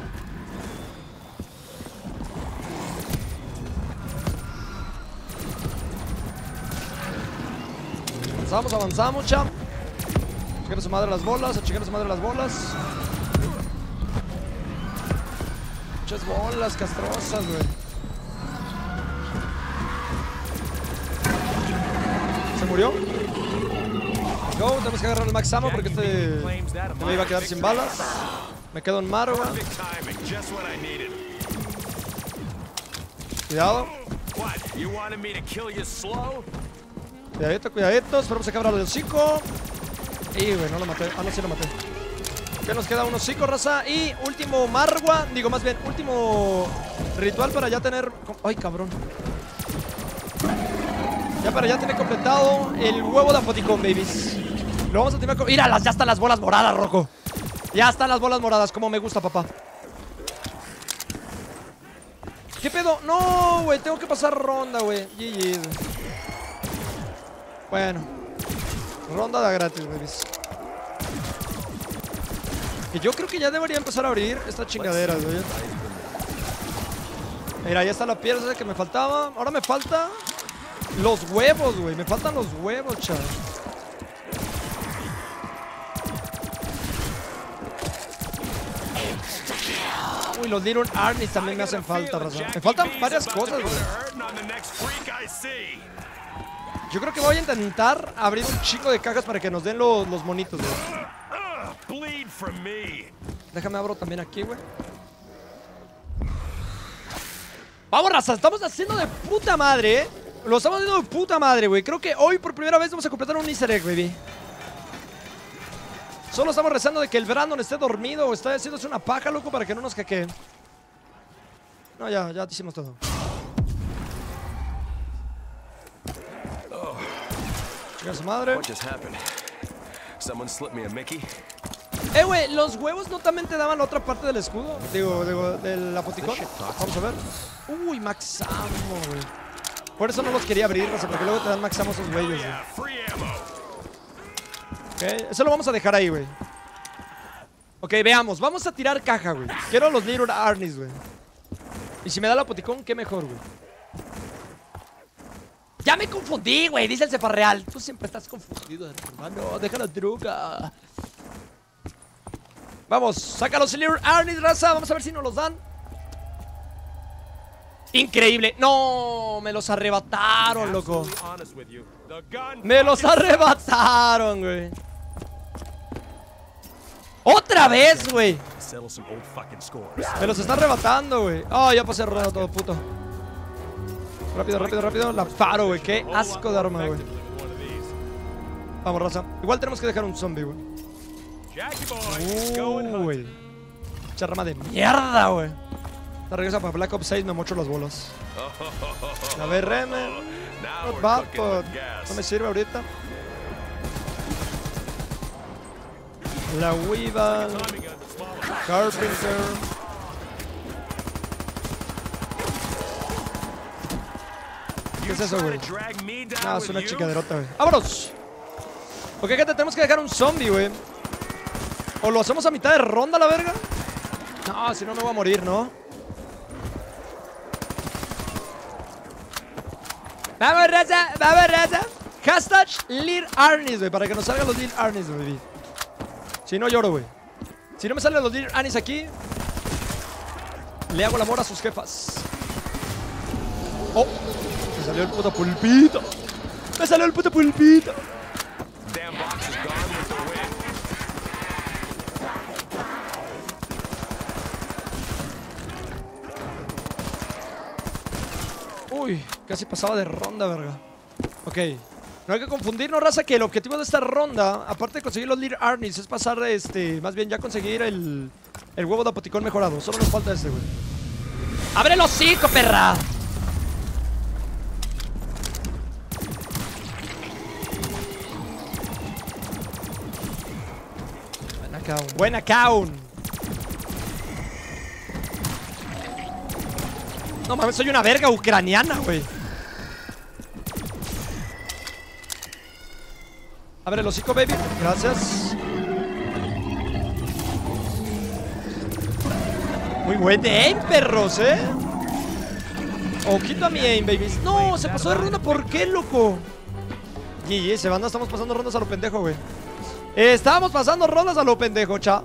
Avanzamos, avanzamos, champ. A checar a su madre las bolas, a checar a su madre las bolas. Muchas bolas castrosas, güey. ¿Se murió? Go, tenemos que agarrar el max ammo porque este me iba a quedar sin balas. Me quedo en Marwa. Cuidado. Cuidadito, cuidadito. Esperemos que abra el hocico. Y, güey, no lo maté. Ah, no, sí lo maté. Que nos queda un hocico, raza. Y último Marwa. Digo, más bien, último ritual para ya tener... Ay, cabrón. Ya para ya tener completado el huevo de apoticón, babies. Lo vamos a tener con... Míralas, ya están las bolas moradas, Rocco. Ya están las bolas moradas, como me gusta, papá. ¿Qué pedo? No, güey, tengo que pasar ronda, güey. G G. Bueno, ronda de gratis, babies. Que yo creo que ya debería empezar a abrir esta chingadera, güey. Mira, ya está la piedra que me faltaba. Ahora me falta los huevos, güey. Me faltan los huevos, chaval. Uy, los Little Armies también me hacen falta, raza. Me faltan varias cosas, güey. Yo creo que voy a intentar abrir un chico de cajas para que nos den los, los monitos, güey. Déjame abro también aquí, güey. Vamos, raza, estamos haciendo de puta madre, ¿eh? Lo estamos haciendo de puta madre, güey. Creo que hoy por primera vez vamos a completar un easter egg, baby. Solo estamos rezando de que el Brandon esté dormido o esté haciéndose una paja, loco, para que no nos hackeen. No, ya, ya hicimos todo. Chica su madre. Eh, güey, los huevos no también te daban la otra parte del escudo. Digo, digo, del apoticón. Vamos a ver. Uy, max ammo, güey. Por eso no los quería abrir, no sé, porque luego te dan max ammo esos güeyes, güey. Ok, eso lo vamos a dejar ahí, güey. Ok, veamos. Vamos a tirar caja, güey. Quiero los Little Arnis, güey. Y si me da la poticón, qué mejor, güey. Ya me confundí, güey. Dice el Cefarreal. Tú siempre estás confundido, hermano. Deja la truca. Vamos, saca los Little Arnis, raza. Vamos a ver si nos los dan. Increíble. No, me los arrebataron, loco. Me los arrebataron, güey. Otra vez, güey. Me los está arrebatando, güey. Oh, ya pasé rodado todo, puto. Rápido, rápido, rápido. La paro, güey. Qué asco de arma, güey. Vamos, raza. Igual tenemos que dejar un zombie, güey. Uh, güey. Mucha rama de mierda, güey. La regresa para Black Ops seis, me mocho las bolas. La B R M. Not bad, but no me sirve ahorita. La Weevil. Carpenter. ¿Qué es eso, güey? Ah, es una chicaderota, güey. ¡Vámonos! Ok, gente, tenemos que dejar un zombie, güey. O lo hacemos a mitad de ronda, la verga. No, si no me voy a morir, ¿no? Vamos, raza, vamos, raza. Hashtag Lil Arnis, güey, para que nos salgan los Lil Arnis, güey. Si no, lloro, güey. Si no me salen los Lil Arnis aquí, le hago el amor a sus jefas. Oh, me salió el puto pulpito. Me salió el puto pulpito. Uy, casi pasaba de ronda, verga. Ok, no hay que confundirnos, raza, que el objetivo de esta ronda, aparte de conseguir los Little Arnis, es pasar, este, más bien ya conseguir el, el huevo de apoticón mejorado. Solo nos falta este, güey. ¡Abre el hocico, perra! Buena Kaun, buena Kaun. No mames, soy una verga ucraniana, güey. Abre el hocico, baby. Gracias. Muy buen aim, perros, ¿eh? Ojito a mi aim, babies. No, se pasó de ronda. ¿Por qué, loco? G G, se banda, estamos pasando rondas a lo pendejo, güey. Estamos pasando rondas a lo pendejo, cha.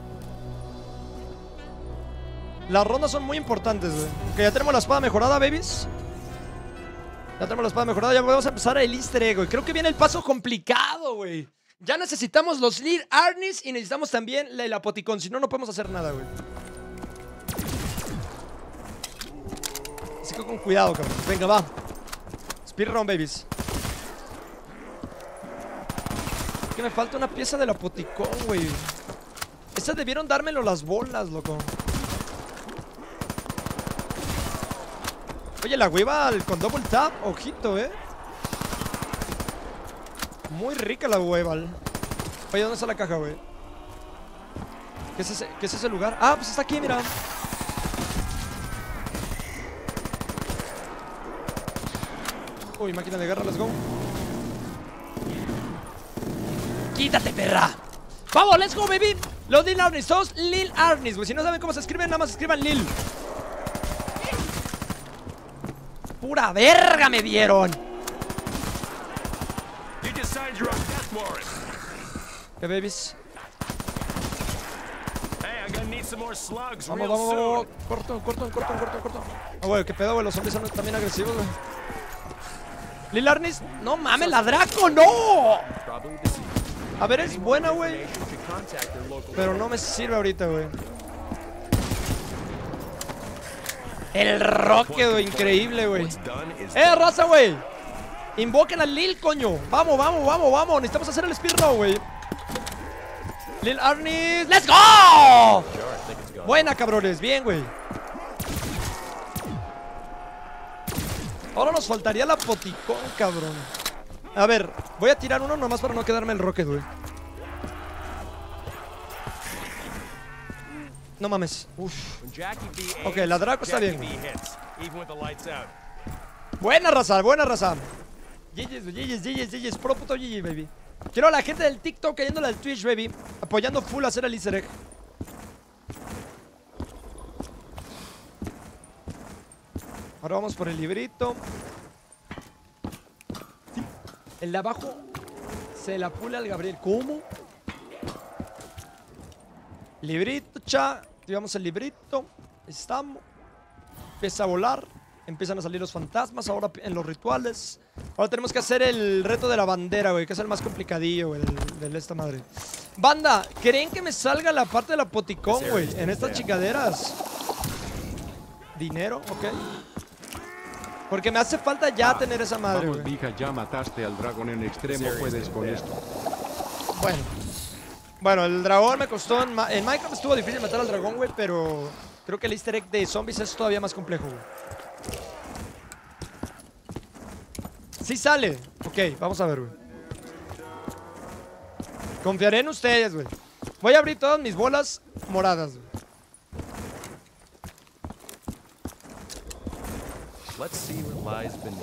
Las rondas son muy importantes, güey. Ok, ya tenemos la espada mejorada, babies. Ya tenemos la espada mejorada. Ya vamos a empezar el easter egg, güey. Creo que viene el paso complicado, güey. Ya necesitamos los Little Arnis y necesitamos también el apoticón. Si no, no podemos hacer nada, güey. Así que con cuidado, cabrón. Venga, va. Speedrun, babies. Es que me falta una pieza del apoticón, güey. Esas debieron dármelo las bolas, loco. Oye, la Weevil con double tap, ojito, eh. Muy rica la Weevil. Oye, ¿dónde está la caja, güey? ¿Qué es ese, qué es ese lugar? Ah, pues está aquí, mira. Uy, máquina de guerra, let's go. Quítate, perra. Vamos, let's go, baby. Los Lil Arnis, todos Lil Arnis, güey. Si no saben cómo se escriben, nada más escriban Lil. ¡Pura verga me dieron! ¿Qué, babies? Vamos, vamos, vamos. Corto, corto, corto, corto, corto. Ah, güey, qué pedo, güey. Los zombies son también agresivos, güey. Lil Arnis, no mames, la Draco, no. A ver, es buena, güey. Pero no me sirve ahorita, güey. El Rocket, güey, increíble, güey. ¡Eh, raza, güey! Invoquen a Lil, coño. Vamos, vamos, vamos, vamos. Necesitamos hacer el speedrun, güey. Lil Arnis, ¡let's go! Buena, cabrones, bien, güey. Ahora nos faltaría la poticón, cabrón. A ver, voy a tirar uno nomás para no quedarme el Rocket, güey. No mames. Uf. Ok, la Draco está bien. Buena raza, buena raza. G G's, G G's, G G's, G G's. Puro puto G G, baby. Quiero a la gente del TikTok cayéndole al Twitch, baby. Apoyando full a hacer el easter egg. Ahora vamos por el librito. Sí. El de abajo se la pula al Gabriel. ¿Cómo? Librito, cha. Activamos el librito. Estamos. Empieza a volar. Empiezan a salir los fantasmas ahora en los rituales. Ahora tenemos que hacer el reto de la bandera, güey, que es el más complicadillo, güey, de, de esta madre. Banda, ¿creen que me salga la parte del apoticón, güey, en estas chingaderas? Dinero, ok. Porque me hace falta ya tener esa madre, Vamos, güey. Vija, ya mataste al dragón en extremo, puedes con esto. Bueno. Bueno, el dragón me costó... En, Ma en Minecraft estuvo difícil matar al dragón, güey, pero... Creo que el easter egg de zombies es todavía más complejo, güey. Sí sale. Ok, vamos a ver, güey. Confiaré en ustedes, güey. Voy a abrir todas mis bolas moradas, güey. Let's see what lies beneath.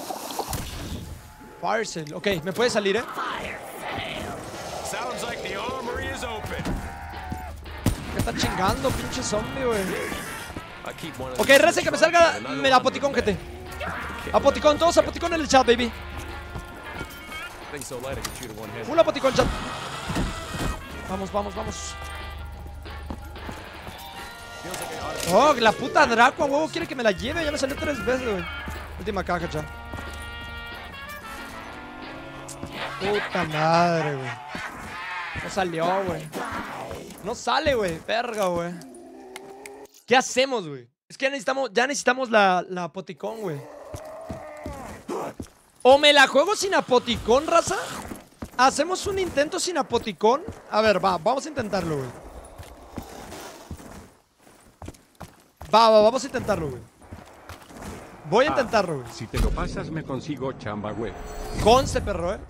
Fire sale. Ok, me puede salir, eh. Sounds like the armory is open. Me está chingando, pinche zombie, güey. I keep one of Ok, these rece que me salga and another me da apoticón, under the gente. bed. Apoticón, todos apoticón en el chat, baby. Thing so light I could shoot it one hand. Full apoticón, chat. Vamos, vamos, vamos. Oh, la puta Draco, a huevo, quiere que me la lleve. Ya me salió tres veces, güey. Última caja, chat. Puta madre, güey. No salió, güey. No sale, güey. Verga, güey. ¿Qué hacemos, güey? Es que ya necesitamos, ya necesitamos la, la apoticón, güey. O me la juego sin apoticón, raza. ¿Hacemos un intento sin apoticón? A ver, va, vamos a intentarlo, güey. Va, va, vamos a intentarlo, güey. Voy a intentarlo, güey. Si te lo pasas, me consigo chamba, güey. Conste, perro, eh.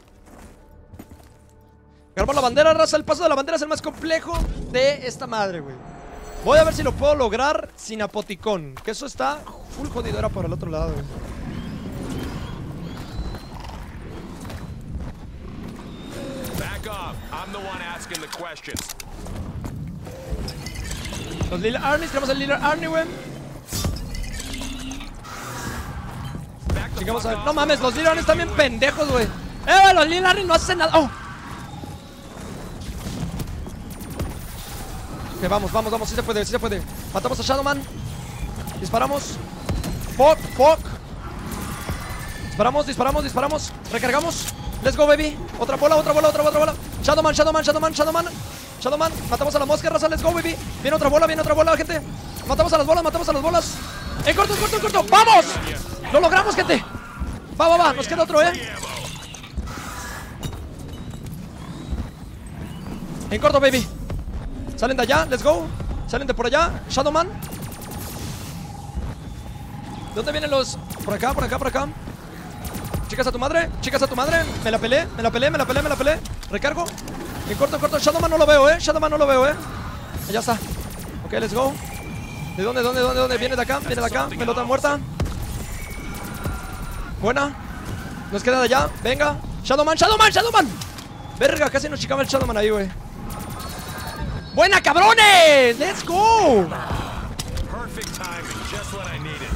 Agarramos la bandera, raza. El paso de la bandera es el más complejo de esta madre, güey. Voy a ver si lo puedo lograr sin apoticón. Que eso está full jodido. Era por el otro lado, güey. Back up. I'm the one asking the questions. Los Lila Armies, tenemos el Lila Army, güey. Back the Llegamos fuck a ver. off. No mames, los Lila Armies están bien pendejos, güey. Eh, los Lila Armies no hacen nada. Oh. Ok, vamos, vamos, vamos. Sí se puede, sí se puede. Matamos a Shadowman. Disparamos. Fuck, fuck. Disparamos, disparamos, disparamos. Recargamos. Let's go, baby. Otra bola, otra bola, otra bola, otra bola. Shadowman, Shadowman, Shadowman, Shadowman. Shadowman. Matamos a la mosca, raza. Let's go, baby. Viene otra bola, viene otra bola, gente. Matamos a las bolas, matamos a las bolas. En corto, en corto, en corto. ¡Vamos! Lo logramos, gente. Va, va, va. Nos queda otro, eh. En corto, baby. Salen de allá, let's go. Salen de por allá, Shadowman. ¿De dónde vienen los...? Por acá, por acá, por acá. Chicas a tu madre, chicas a tu madre. Me la pelé, me la pelé, me la pelé, me la pelé. Recargo. En corto, en corto. Shadowman no lo veo, eh. Shadowman no lo veo, eh. Allá está. Ok, let's go. ¿De dónde, dónde, dónde, dónde? Viene de acá, viene de acá. Pelota muerta. Buena. Nos queda de allá. Venga. Shadowman, Shadowman, Shadowman. Verga, casi nos chicaba el Shadowman ahí, güey. ¡Buena, cabrones! ¡Let's go! Perfect timing. Just what I needed.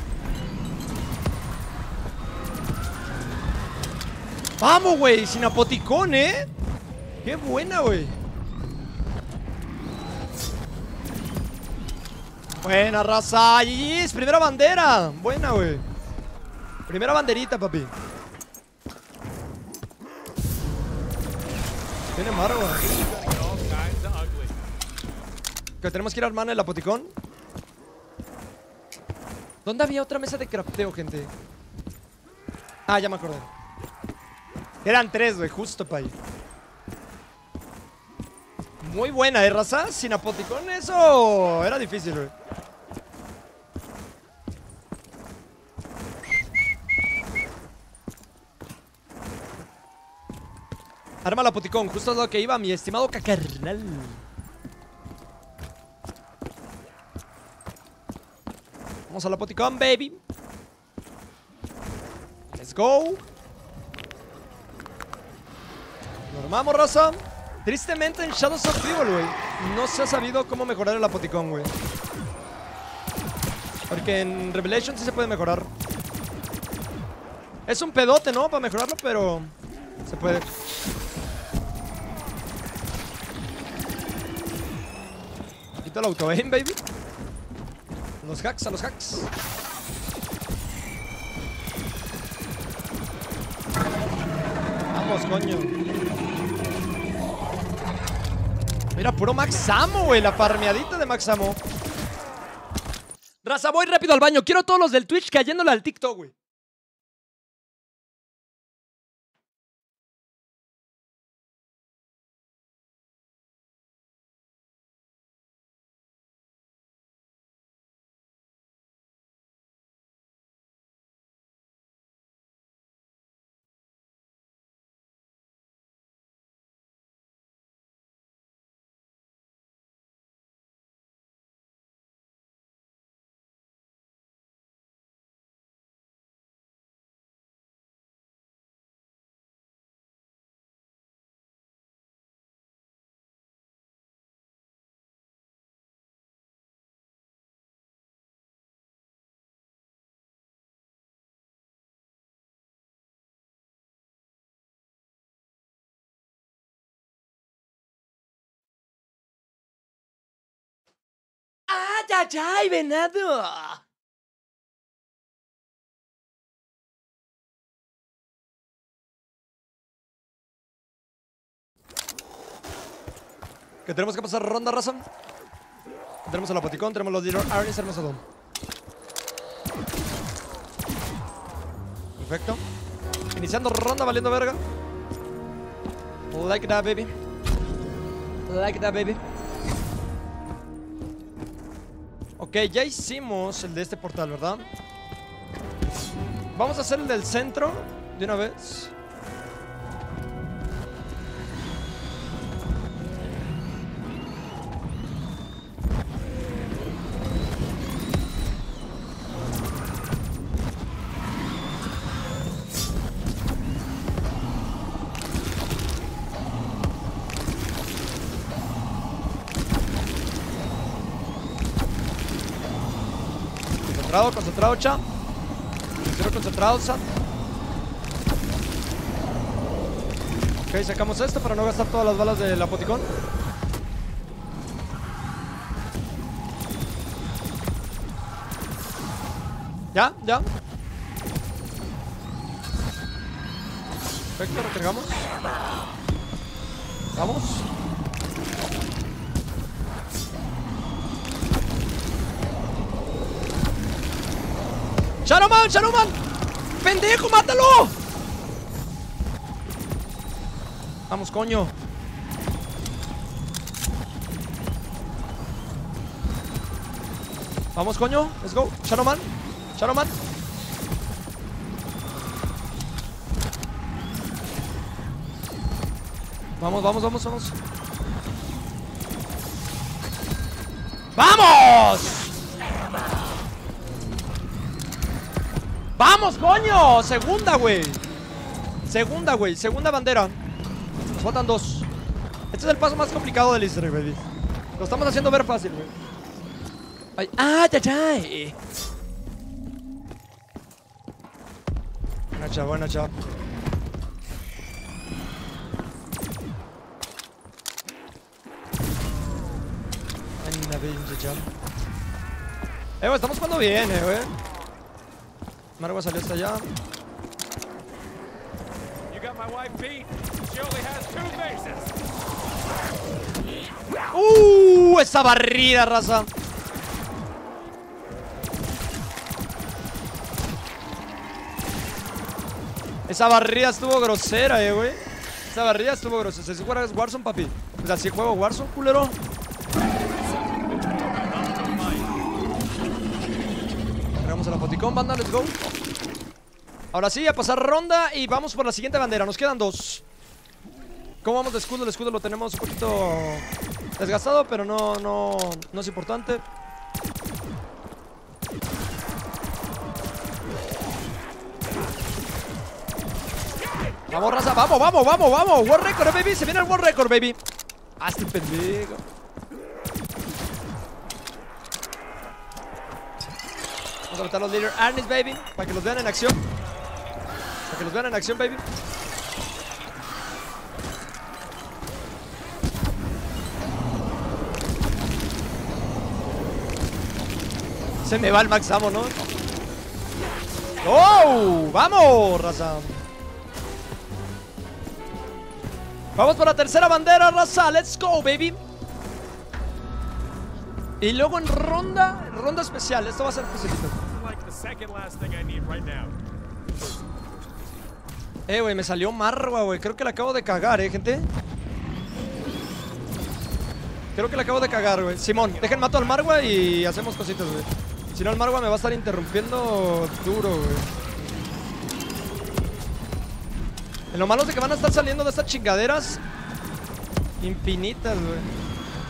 Vamos, güey. Sin apoticón, ¿eh? Qué buena, güey. Buena, raza. Yes, primera bandera. Buena, güey. Primera banderita, papi. Tiene mar, güey. All kinds of ugly. Que tenemos que ir a armar el apoticón. ¿Dónde había otra mesa de crafteo, gente? Ah, ya me acordé. Eran tres, güey, justo para ahí. Muy buena, ¿eh, raza? Sin apoticón eso era difícil, güey. Arma el apoticón, justo es lo que iba, mi estimado cacarnal. Vamos al apoticón, baby. Let's go. Lo armamos, raza. Tristemente en Shadows of Evil, güey, no se ha sabido cómo mejorar el apoticón, güey. Porque en Revelation sí se puede mejorar. Es un pedote, ¿no? Para mejorarlo, pero se puede. Quito el auto aim, baby. A los hacks, a los hacks. Vamos, coño. Mira, puro Max Ammo, güey. La farmeadita de Max Ammo. Raza, voy rápido al baño. Quiero todos los del Twitch cayéndole al TikTok, güey. ¡Ay, ay, ay, venado! Que tenemos que pasar ronda, raza. Tenemos el apoticón, tenemos los Little Arnis, tenemos a Dom. Perfecto. Iniciando ronda, valiendo verga. Like that, baby. Like that, baby. Ok, ya hicimos el de este portal, ¿verdad? Vamos a hacer el del centro de una vez. Concentrado, concentrado, cha. Quiero concentrado, cha. Ok, sacamos esto para no gastar todas las balas del apoticón. Ya, ya. Perfecto, recargamos. Vamos. ¡Shadowman! ¡Shadowman! ¡Pendejo, mátalo! Vamos, coño. Vamos, coño. Let's go. Shadowman. Shadowman. Vamos, vamos, vamos, vamos. ¡Vamos! ¡Vamos, coño! Segunda, güey. Segunda, güey. Segunda bandera. Nos faltan dos. Este es el paso más complicado del easter egg, baby. Lo estamos haciendo ver fácil, güey. Ay, ¡ay, ay, ay! Buena chava, buena chava. Buena pinche chava. Eh, güey, estamos jugando bien, eh, güey. Marwa salió hasta allá. ¡Uh! Esa barrida, raza. Esa barrida estuvo grosera, eh, güey. Esa barrida estuvo grosera. Si juegas Warzone, papi. Pues así juego Warzone, culero. Cargamos el apoticón, banda, let's go. Ahora sí, a pasar ronda y vamos por la siguiente bandera. Nos quedan dos. ¿Cómo vamos de escudo? El escudo lo tenemos un poquito desgastado, pero no, no, no es importante. Vamos, raza, vamos, vamos, vamos, vamos. World Record, baby, se viene el World Record, baby. Ah, este pendejo. Vamos a meter los Leader Armies, baby. Para que los vean en acción. Para que los vean en acción, baby. Se me va el Max Ammo, ¿no? ¡Oh! ¡Vamos, raza! Vamos por la tercera bandera, raza. ¡Let's go, baby! Y luego en ronda, ronda especial. Esto va a ser facilito. Eh, güey, me salió Marwa, güey. Creo que la acabo de cagar, eh, gente. Creo que la acabo de cagar, güey. Simón, dejen mato al Marwa y hacemos cositas, güey. Si no, el Marwa me va a estar interrumpiendo duro, güey. En lo malo es de que van a estar saliendo de estas chingaderas infinitas, güey.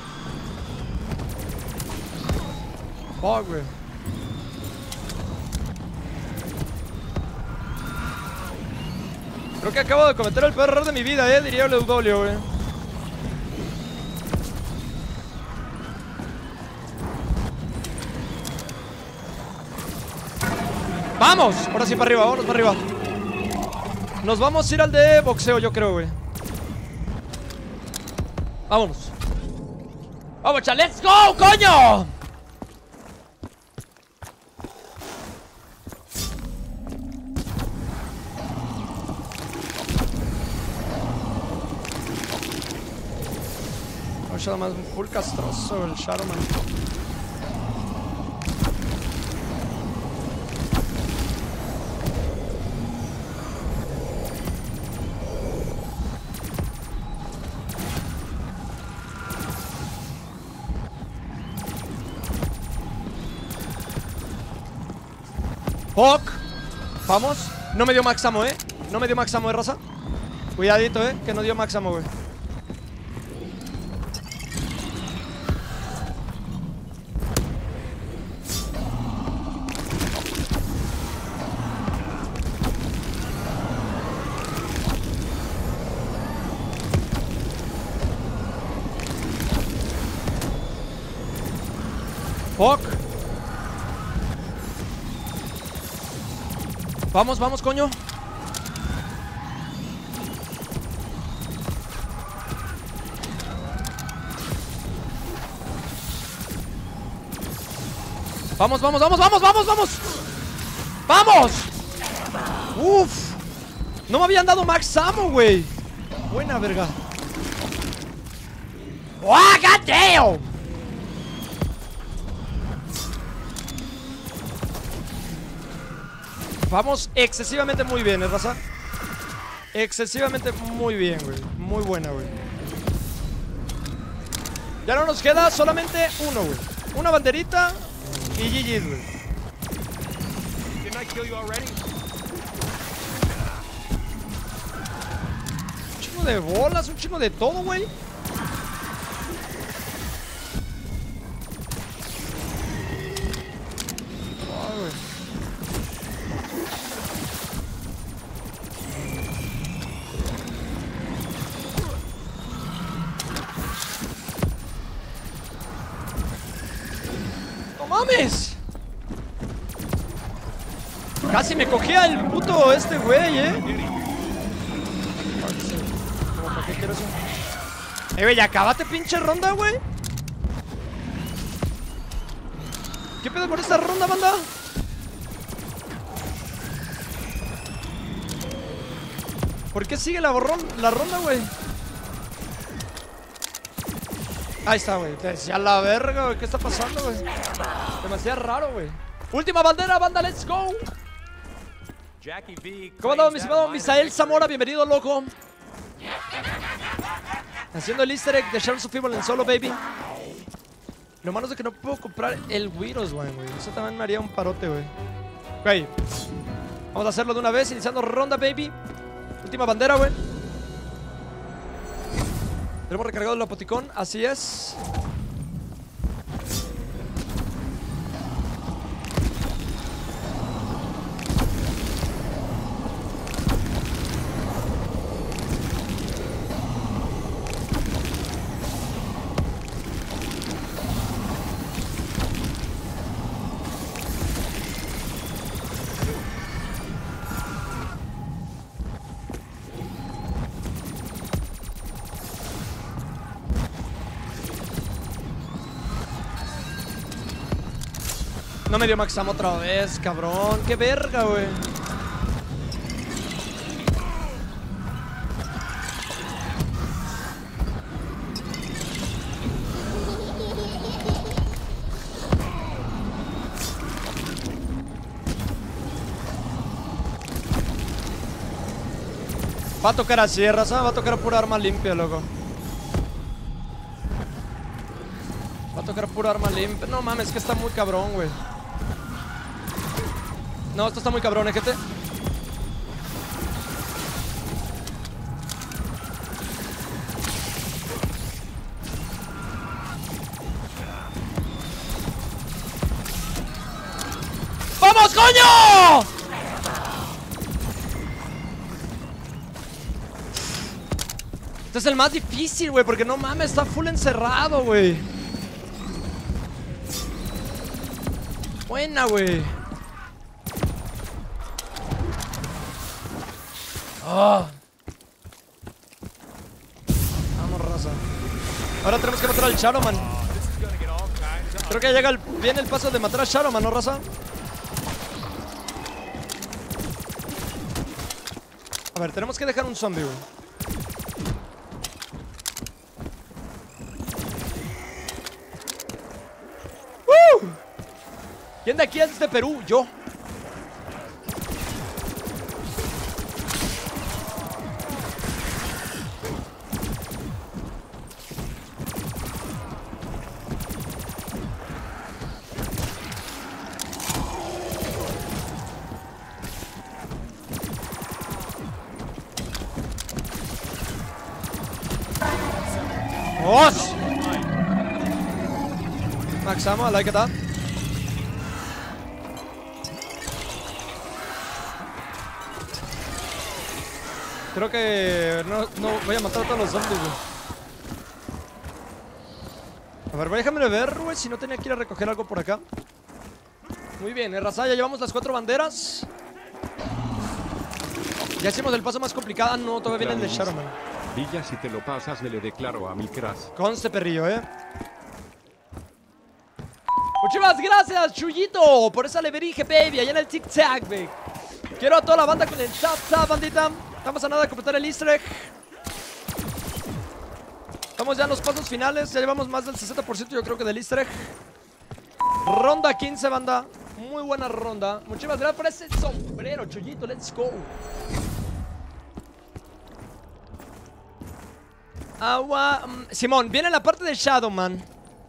Fuck, güey. Creo que acabo de cometer el peor error de mi vida, eh, diría W W, güey. ¡Vamos! Ahora sí para arriba, vámonos para arriba. Nos vamos a ir al de boxeo, yo creo, güey. Vámonos. ¡Vamos, cha! ¡Let's go, coño! Shadow más full castroso el Shadowman. Fuck. Vamos. No me dio max ammo, eh. No me dio max ammo, eh, raza. Cuidadito, eh, que no dio max ammo, güey. Fuck. Vamos, vamos, coño. Vamos, vamos, vamos, vamos, vamos, vamos. ¡Vamos! Uf. No me habían dado max ammo, güey. Buena verga. ¡Oh, god damn! Vamos excesivamente muy bien, ¿eh, raza? Excesivamente muy bien, güey. Muy buena, güey. Ya no nos queda solamente uno, güey. Una banderita y G G, güey. Un chingo de bolas, un chingo de todo, güey. ¡Mames! Casi me cogía el puto este güey, eh. ¿Para qué quiero eso? Eh, güey, acabate pinche ronda, güey. ¿Qué pedo con esta ronda, banda? ¿Por qué sigue la, borrón, la ronda, güey? Ahí está, güey. Ya la verga, güey. ¿Qué está pasando, güey? Demasiado raro, güey. Última bandera, banda, let's go. ¿Cómo andamos, mi estimado Misael Zamora? Bienvenido, loco. Haciendo el easter egg de Shadows of Evil en solo, baby. Lo malo es de que no puedo comprar el Wiros, güey. Eso también me haría un parote, güey. Ok. Vamos a hacerlo de una vez, iniciando ronda, baby. Última bandera, güey. Tenemos recargado el apoticón, así es. No me dio Max Ammo otra vez, cabrón. Qué verga, güey. Va a tocar así, raza. Va a tocar pura arma limpia, loco. Va a tocar pura arma limpia. No mames, que está muy cabrón, güey. No, esto está muy cabrón, eh, gente. ¡Vamos, coño! Este es el más difícil, güey, porque no mames, está full encerrado, güey. Buena, güey. Oh. Vamos, raza. Ahora tenemos que matar al Shadowman. Creo que llega el, viene el paso de matar a Shadowman, ¿no, raza? A ver, tenemos que dejar un zombie, güey. ¡Uh! ¿Quién de aquí es de Perú? Yo. ¡Os! Max ammo, I like that. Creo que no, no voy a matar a todos los zombies, güey. A ver, déjame ver, güey, si no tenía que ir a recoger algo por acá. Muy bien, eh, raza, ya llevamos las cuatro banderas. Ya hicimos el paso más complicado. Ah, no, todavía viene el de Shadowman. Villa, si te lo pasas, me le declaro a mi crash. Conste, perrillo, eh. Muchísimas gracias, Chuyito, por esa leverige, baby, allá en el tic-tac, baby. Quiero a toda la banda con el tap-tap, bandita. Estamos a nada de completar el easter egg. Estamos ya en los pasos finales. Ya llevamos más del sesenta por ciento, yo creo que del easter egg. Ronda quince, banda. Muy buena ronda. Muchísimas gracias por ese sombrero, Chuyito. Let's go. Agua. Simón, viene la parte de Shadowman.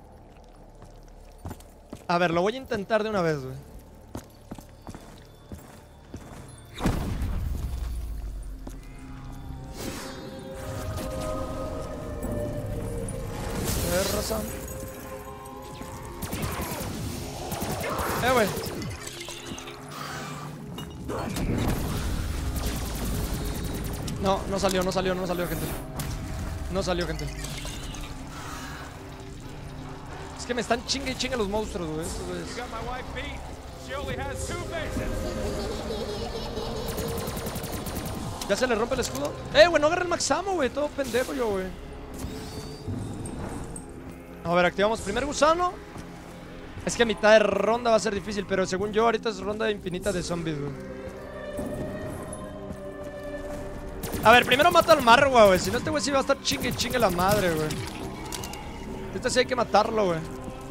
A ver, lo voy a intentar de una vez, güey. A ver, raza. Eh, güey. No, no salió, no salió, no salió, gente. No salió, gente. Es que me están chingue y chingue los monstruos, güey. Esto es... ¿Ya se le rompe el escudo? Eh, güey, no agarré el Max Ammo, güey. Todo pendejo yo, güey. A ver, activamos primer gusano. Es que a mitad de ronda va a ser difícil, pero según yo ahorita es ronda infinita de zombies, güey. A ver, primero mata al Marwa, güey. Si no, este güey sí va a estar chingue y chingue la madre, güey. Este sí hay que matarlo, güey.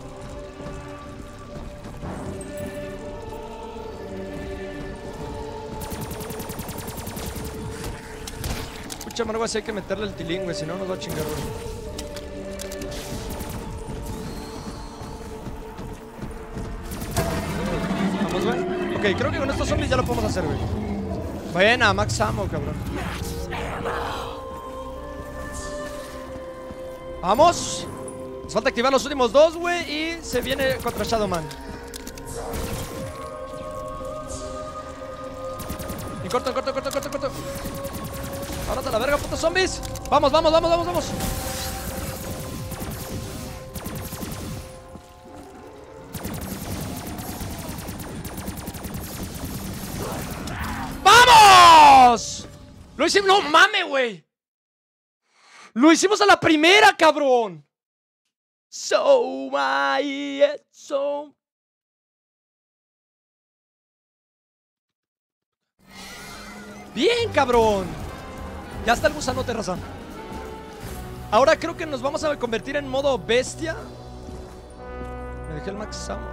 Pucha, Marwa, sí hay que meterle el tilín, güey. Si no, nos va a chingar, güey. Vamos, güey. Ok, creo que con estos zombies ya lo podemos hacer, güey. Buena, Max Ammo, cabrón. Vamos. Nos falta activar los últimos dos, güey. Y se viene contra Shadowman. Y corto, corto, corto, corto, corto. Ahora a la verga, putos zombies. Vamos, vamos, vamos, vamos, vamos. ¡Vamos! Lo hicimos. No mames, güey. Lo hicimos a la primera, cabrón. So my, so Bien, cabrón. Ya está el gusano, terraza. Ahora creo que nos vamos a convertir en modo bestia. Me dejé el max ammo.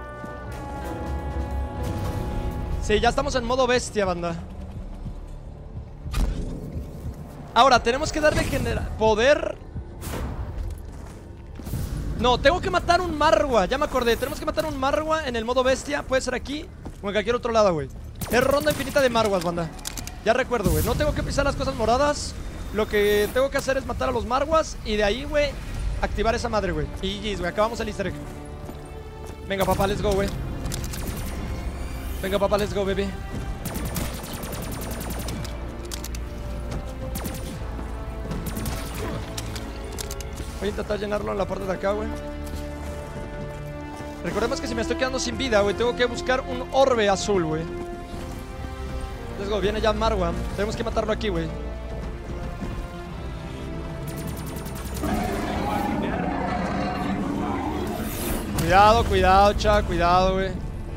Sí, ya estamos en modo bestia, banda. Ahora, tenemos que darle poder. No, tengo que matar un Marwa. Ya me acordé, tenemos que matar un Marwa en el modo bestia. Puede ser aquí o en cualquier otro lado, güey. Es ronda infinita de Marwas, banda. Ya recuerdo, güey, no tengo que pisar las cosas moradas. Lo que tengo que hacer es matar a los Marwas. Y de ahí, güey, activar esa madre, güey. Y G G's, güey, acabamos el easter egg. Venga, papá, let's go, güey. Venga, papá, let's go, baby. Voy a intentar llenarlo en la parte de acá, güey. Recordemos que si me estoy quedando sin vida, güey, tengo que buscar un orbe azul, güey. Let's go, viene ya Marwa. Tenemos que matarlo aquí, güey. Cuidado, cuidado, cha, cuidado, güey.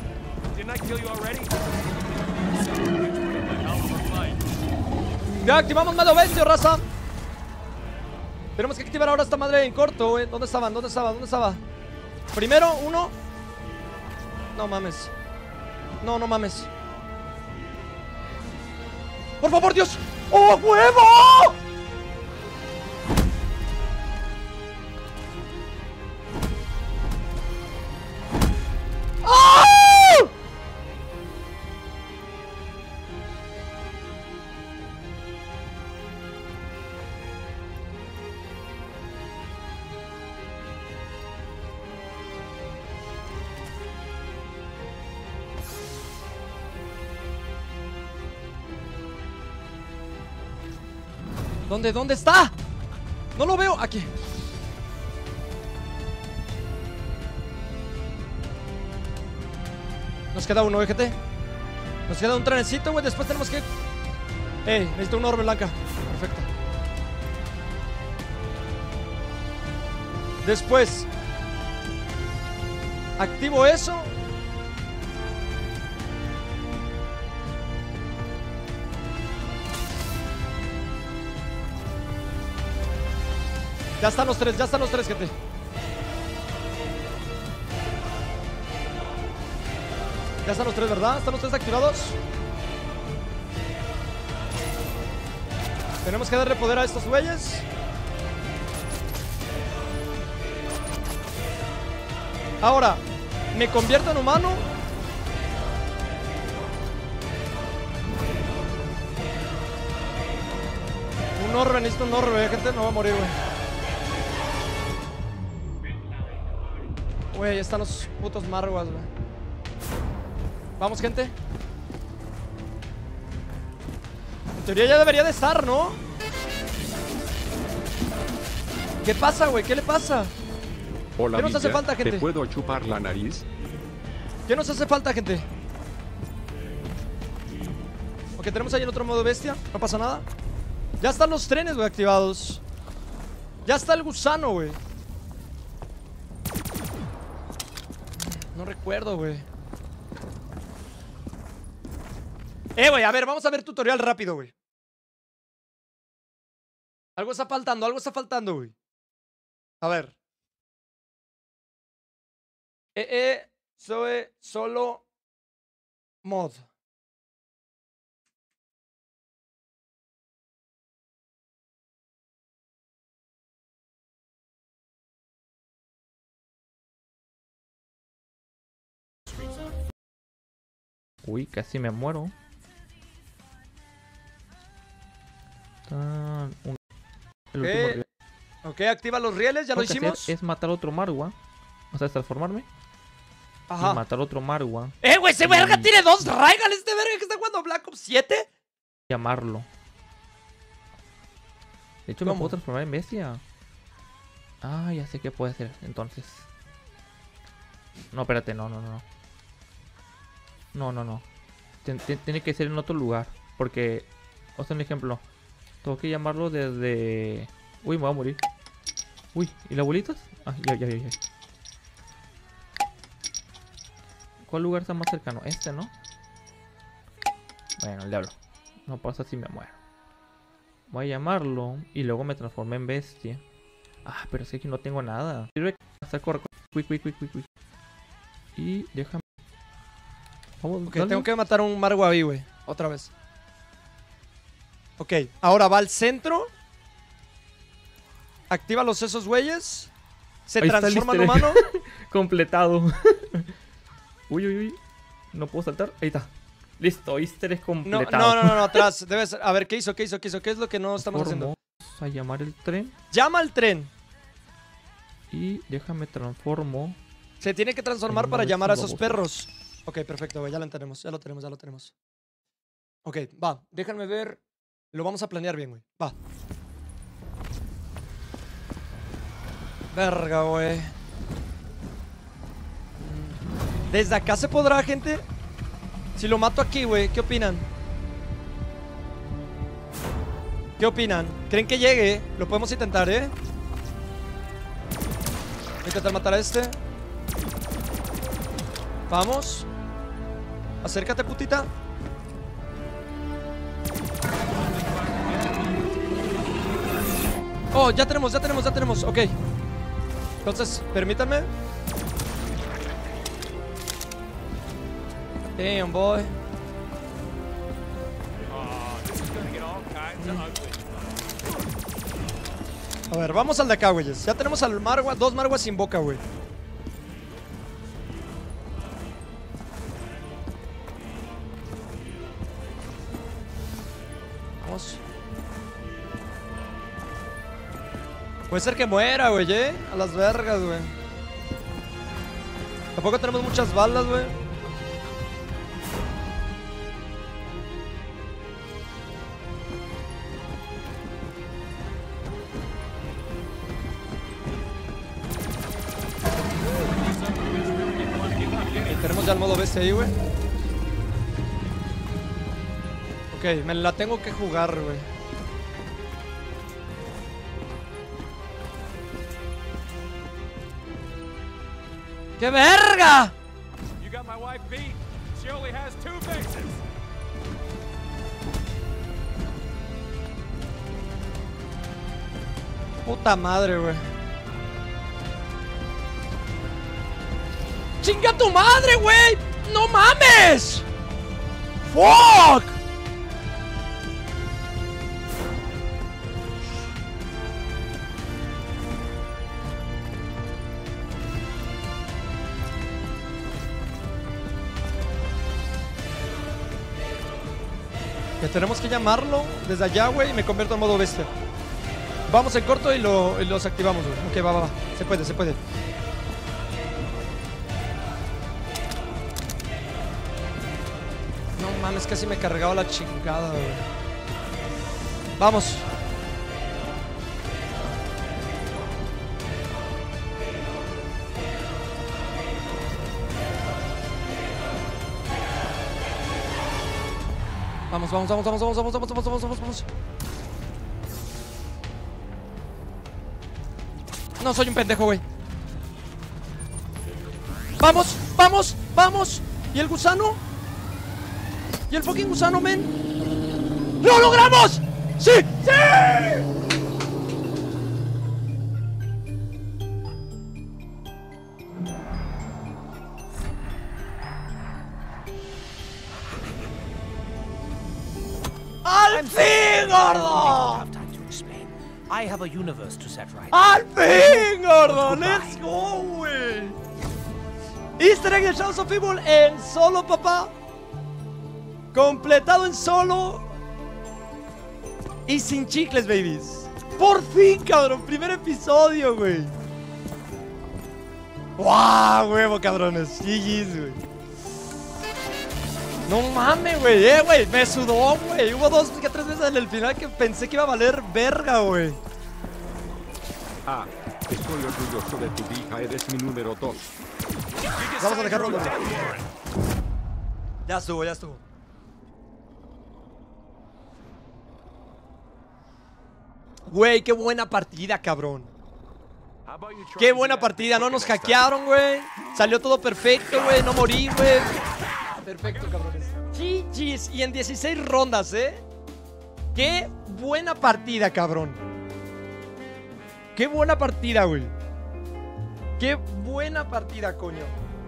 Ya activamos modo bestia, raza. Tenemos que activar ahora esta madre en corto, güey. ¿Dónde estaban? ¿Dónde estaba? ¿Dónde estaba? Primero, uno. No mames. No, no mames. ¡Por favor, Dios! ¡Oh, huevo! ¡Oh! ¿Dónde? ¿Dónde está? No lo veo. Aquí. Nos queda uno, G T. Nos queda un trenecito, güey. Después tenemos que... Eh, necesito una orbe blanca. Perfecto. Después activo eso. Ya están los tres, ya están los tres, gente. Ya están los tres, ¿verdad? ¿Están los tres activados? Tenemos que darle poder a estos güeyes. Ahora, me convierto en humano. Un orbe, necesito un orbe, gente. No va a morir, güey. Güey, están los putos Marwas, güey. Vamos, gente. En teoría ya debería de estar, ¿no? ¿Qué pasa, güey? ¿Qué le pasa? Hola, ¿Qué nos hace Villa, falta, gente? ¿te puedo chupar la nariz? ¿Qué nos hace falta, gente? Ok, tenemos ahí el otro modo bestia. No pasa nada. Ya están los trenes, güey, activados. Ya está el gusano, güey. No recuerdo, güey. Eh, güey, a ver, vamos a ver tutorial rápido, güey. Algo está faltando, algo está faltando, güey. A ver. Eh, eh, soy solo mod. Uy, casi me muero. Tan- un- el último Eh, riel. Ok, activa los rieles, ya lo Lo que hacer hicimos. es matar otro Marwa. O sea, transformarme. Y Ajá. matar otro Marwa. Eh, güey, ese Y- verga tiene dos Raigal, este verga que está jugando Black Ops siete. Llamarlo. De hecho, ¿Cómo? me puedo transformar en bestia. Ah, ya sé qué puede hacer. Entonces. No, espérate, no, no, no. No, no, no. Tien- tien- Tiene que ser en otro lugar. Porque, o sea, un ejemplo. Tengo que llamarlo desde... Uy, me voy a morir. Uy, ¿y las bolitas? Ah, ya, ya, ya, ya. ¿Cuál lugar está más cercano? Este, ¿no? Bueno, el diablo. No pasa si me muero. Voy a llamarlo y luego me transformé en bestia. Ah, pero es que aquí no tengo nada. Sirve que hacer corre, quick, quick, quick, quick, quick. Y déjame. Vamos, Ok, tengo que matar a un Margo ahí, güey. Otra vez. Ok, ahora va al centro. Activa los esos güeyes. Se Ahí está el transforma easter humano. egg. Completado. Uy, uy, uy. No puedo saltar. Ahí está. Listo, easter es No, completado. no, no, no, no, atrás. Debe ser. A ver, ¿qué hizo? ¿Qué hizo? ¿Qué hizo? ¿Qué es lo que no estamos haciendo? Vamos a llamar el tren. Llama al tren. Y déjame transformo. Se tiene que transformar En para uno de llamar a estos esos babosos. perros. Ok, perfecto, güey. Ya lo tenemos, ya lo tenemos, ya lo tenemos. Ok, va. Déjenme ver. Lo vamos a planear bien, güey. Va. Verga, güey. Desde acá se podrá, gente. Si lo mato aquí, güey, ¿qué opinan? ¿Qué opinan? ¿Creen que llegue? Lo podemos intentar, ¿eh? Voy a intentar matar a este. Vamos. Acércate, putita. Oh, ya tenemos, ya tenemos, ya tenemos. Ok. Entonces, permítanme. Damn, boy. A ver, vamos al de acá, güeyes. Ya tenemos al Margua, dos Marguas sin boca, güey. Vamos. Puede ser que muera, güey, ¿eh? A las vergas, güey. Tampoco tenemos muchas balas, güey. Y tenemos ya el modo bestia ahí, güey. Ok, me la tengo que jugar, güey. ¡Qué verga! You got my wife beat. She only has two faces. Puta madre, güey. ¡Chinga tu madre, güey! ¡No mames! ¡Fuck! Que tenemos que llamarlo desde allá, güey, y me convierto en modo bestia. Vamos en corto y, lo, y los activamos, güey. Ok, va, va, va. Se puede, se puede. No mames, casi me cargaba la chingada, güey. Vamos. Vamos, vamos, vamos, vamos, vamos, vamos, vamos, vamos, vamos, vamos, vamos. No soy un pendejo, güey. Vamos, vamos, vamos. ¿Y el gusano? ¿Y el fucking gusano, men? ¡Lo logramos! ¡Sí! ¡Sí! ¡Al fin, gordo! I have a universe to set right. ¡Al fin, gordo! ¡Let's go, güey! Easter egg de Shadows of Evil en solo, papá. Completado en solo. Y sin chicles, babies. Por fin, cabrón. Primer episodio, güey. ¡Wow, huevo, cabrones! G G's, güey. No mames, güey. Eh, güey. Me sudó, güey. Hubo dos que tres veces en el final que pensé que iba a valer verga, güey. Ah, estoy orgulloso de tu hija, eres mi número dos. Vamos a dejarlo, güey. Ya estuvo, ya estuvo. Güey, qué buena partida, cabrón. Qué buena partida. No nos hackearon, güey. Salió todo perfecto, güey. No morí, güey. Perfecto, cabrones. G G's. Y en dieciséis rondas, ¿eh? Qué buena partida, cabrón. Qué buena partida, güey. Qué buena partida, coño.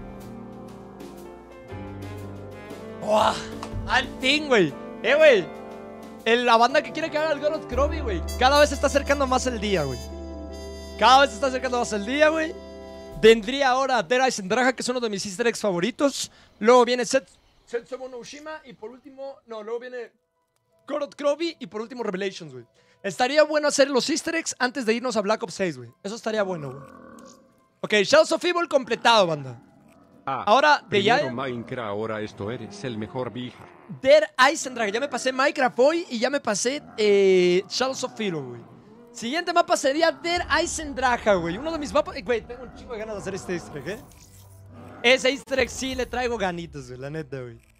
¡Buah! Al fin, güey. Eh, güey. La banda que quiere que haga el Goroth Krovi, güey. Cada vez se está acercando más el día, güey. Cada vez se está acercando más el día, güey. Vendría ahora Dead Eisendrache, que es uno de mis easter eggs favoritos. Luego viene Set Setsumo no Ushima. Y por último... No, luego viene Goroth Krovi. Y por último Revelations, güey. Estaría bueno hacer los easter eggs antes de irnos a Black Ops seis, güey. Eso estaría bueno, güey. Ok, Shadows of Evil completado, banda. Ah, Ahora, de primero ya... Minecraft, ahora esto eres el mejor vieja. Dead Eisendrache. Ya me pasé Minecraft hoy y ya me pasé eh, Shadows of Evil, güey. Siguiente mapa sería Dead Eisendrache, güey. Uno de mis mapas... Güey, tengo un chingo de ganas de hacer este easter egg, ¿eh? Ese easter egg sí le traigo ganitas, güey, la neta, güey.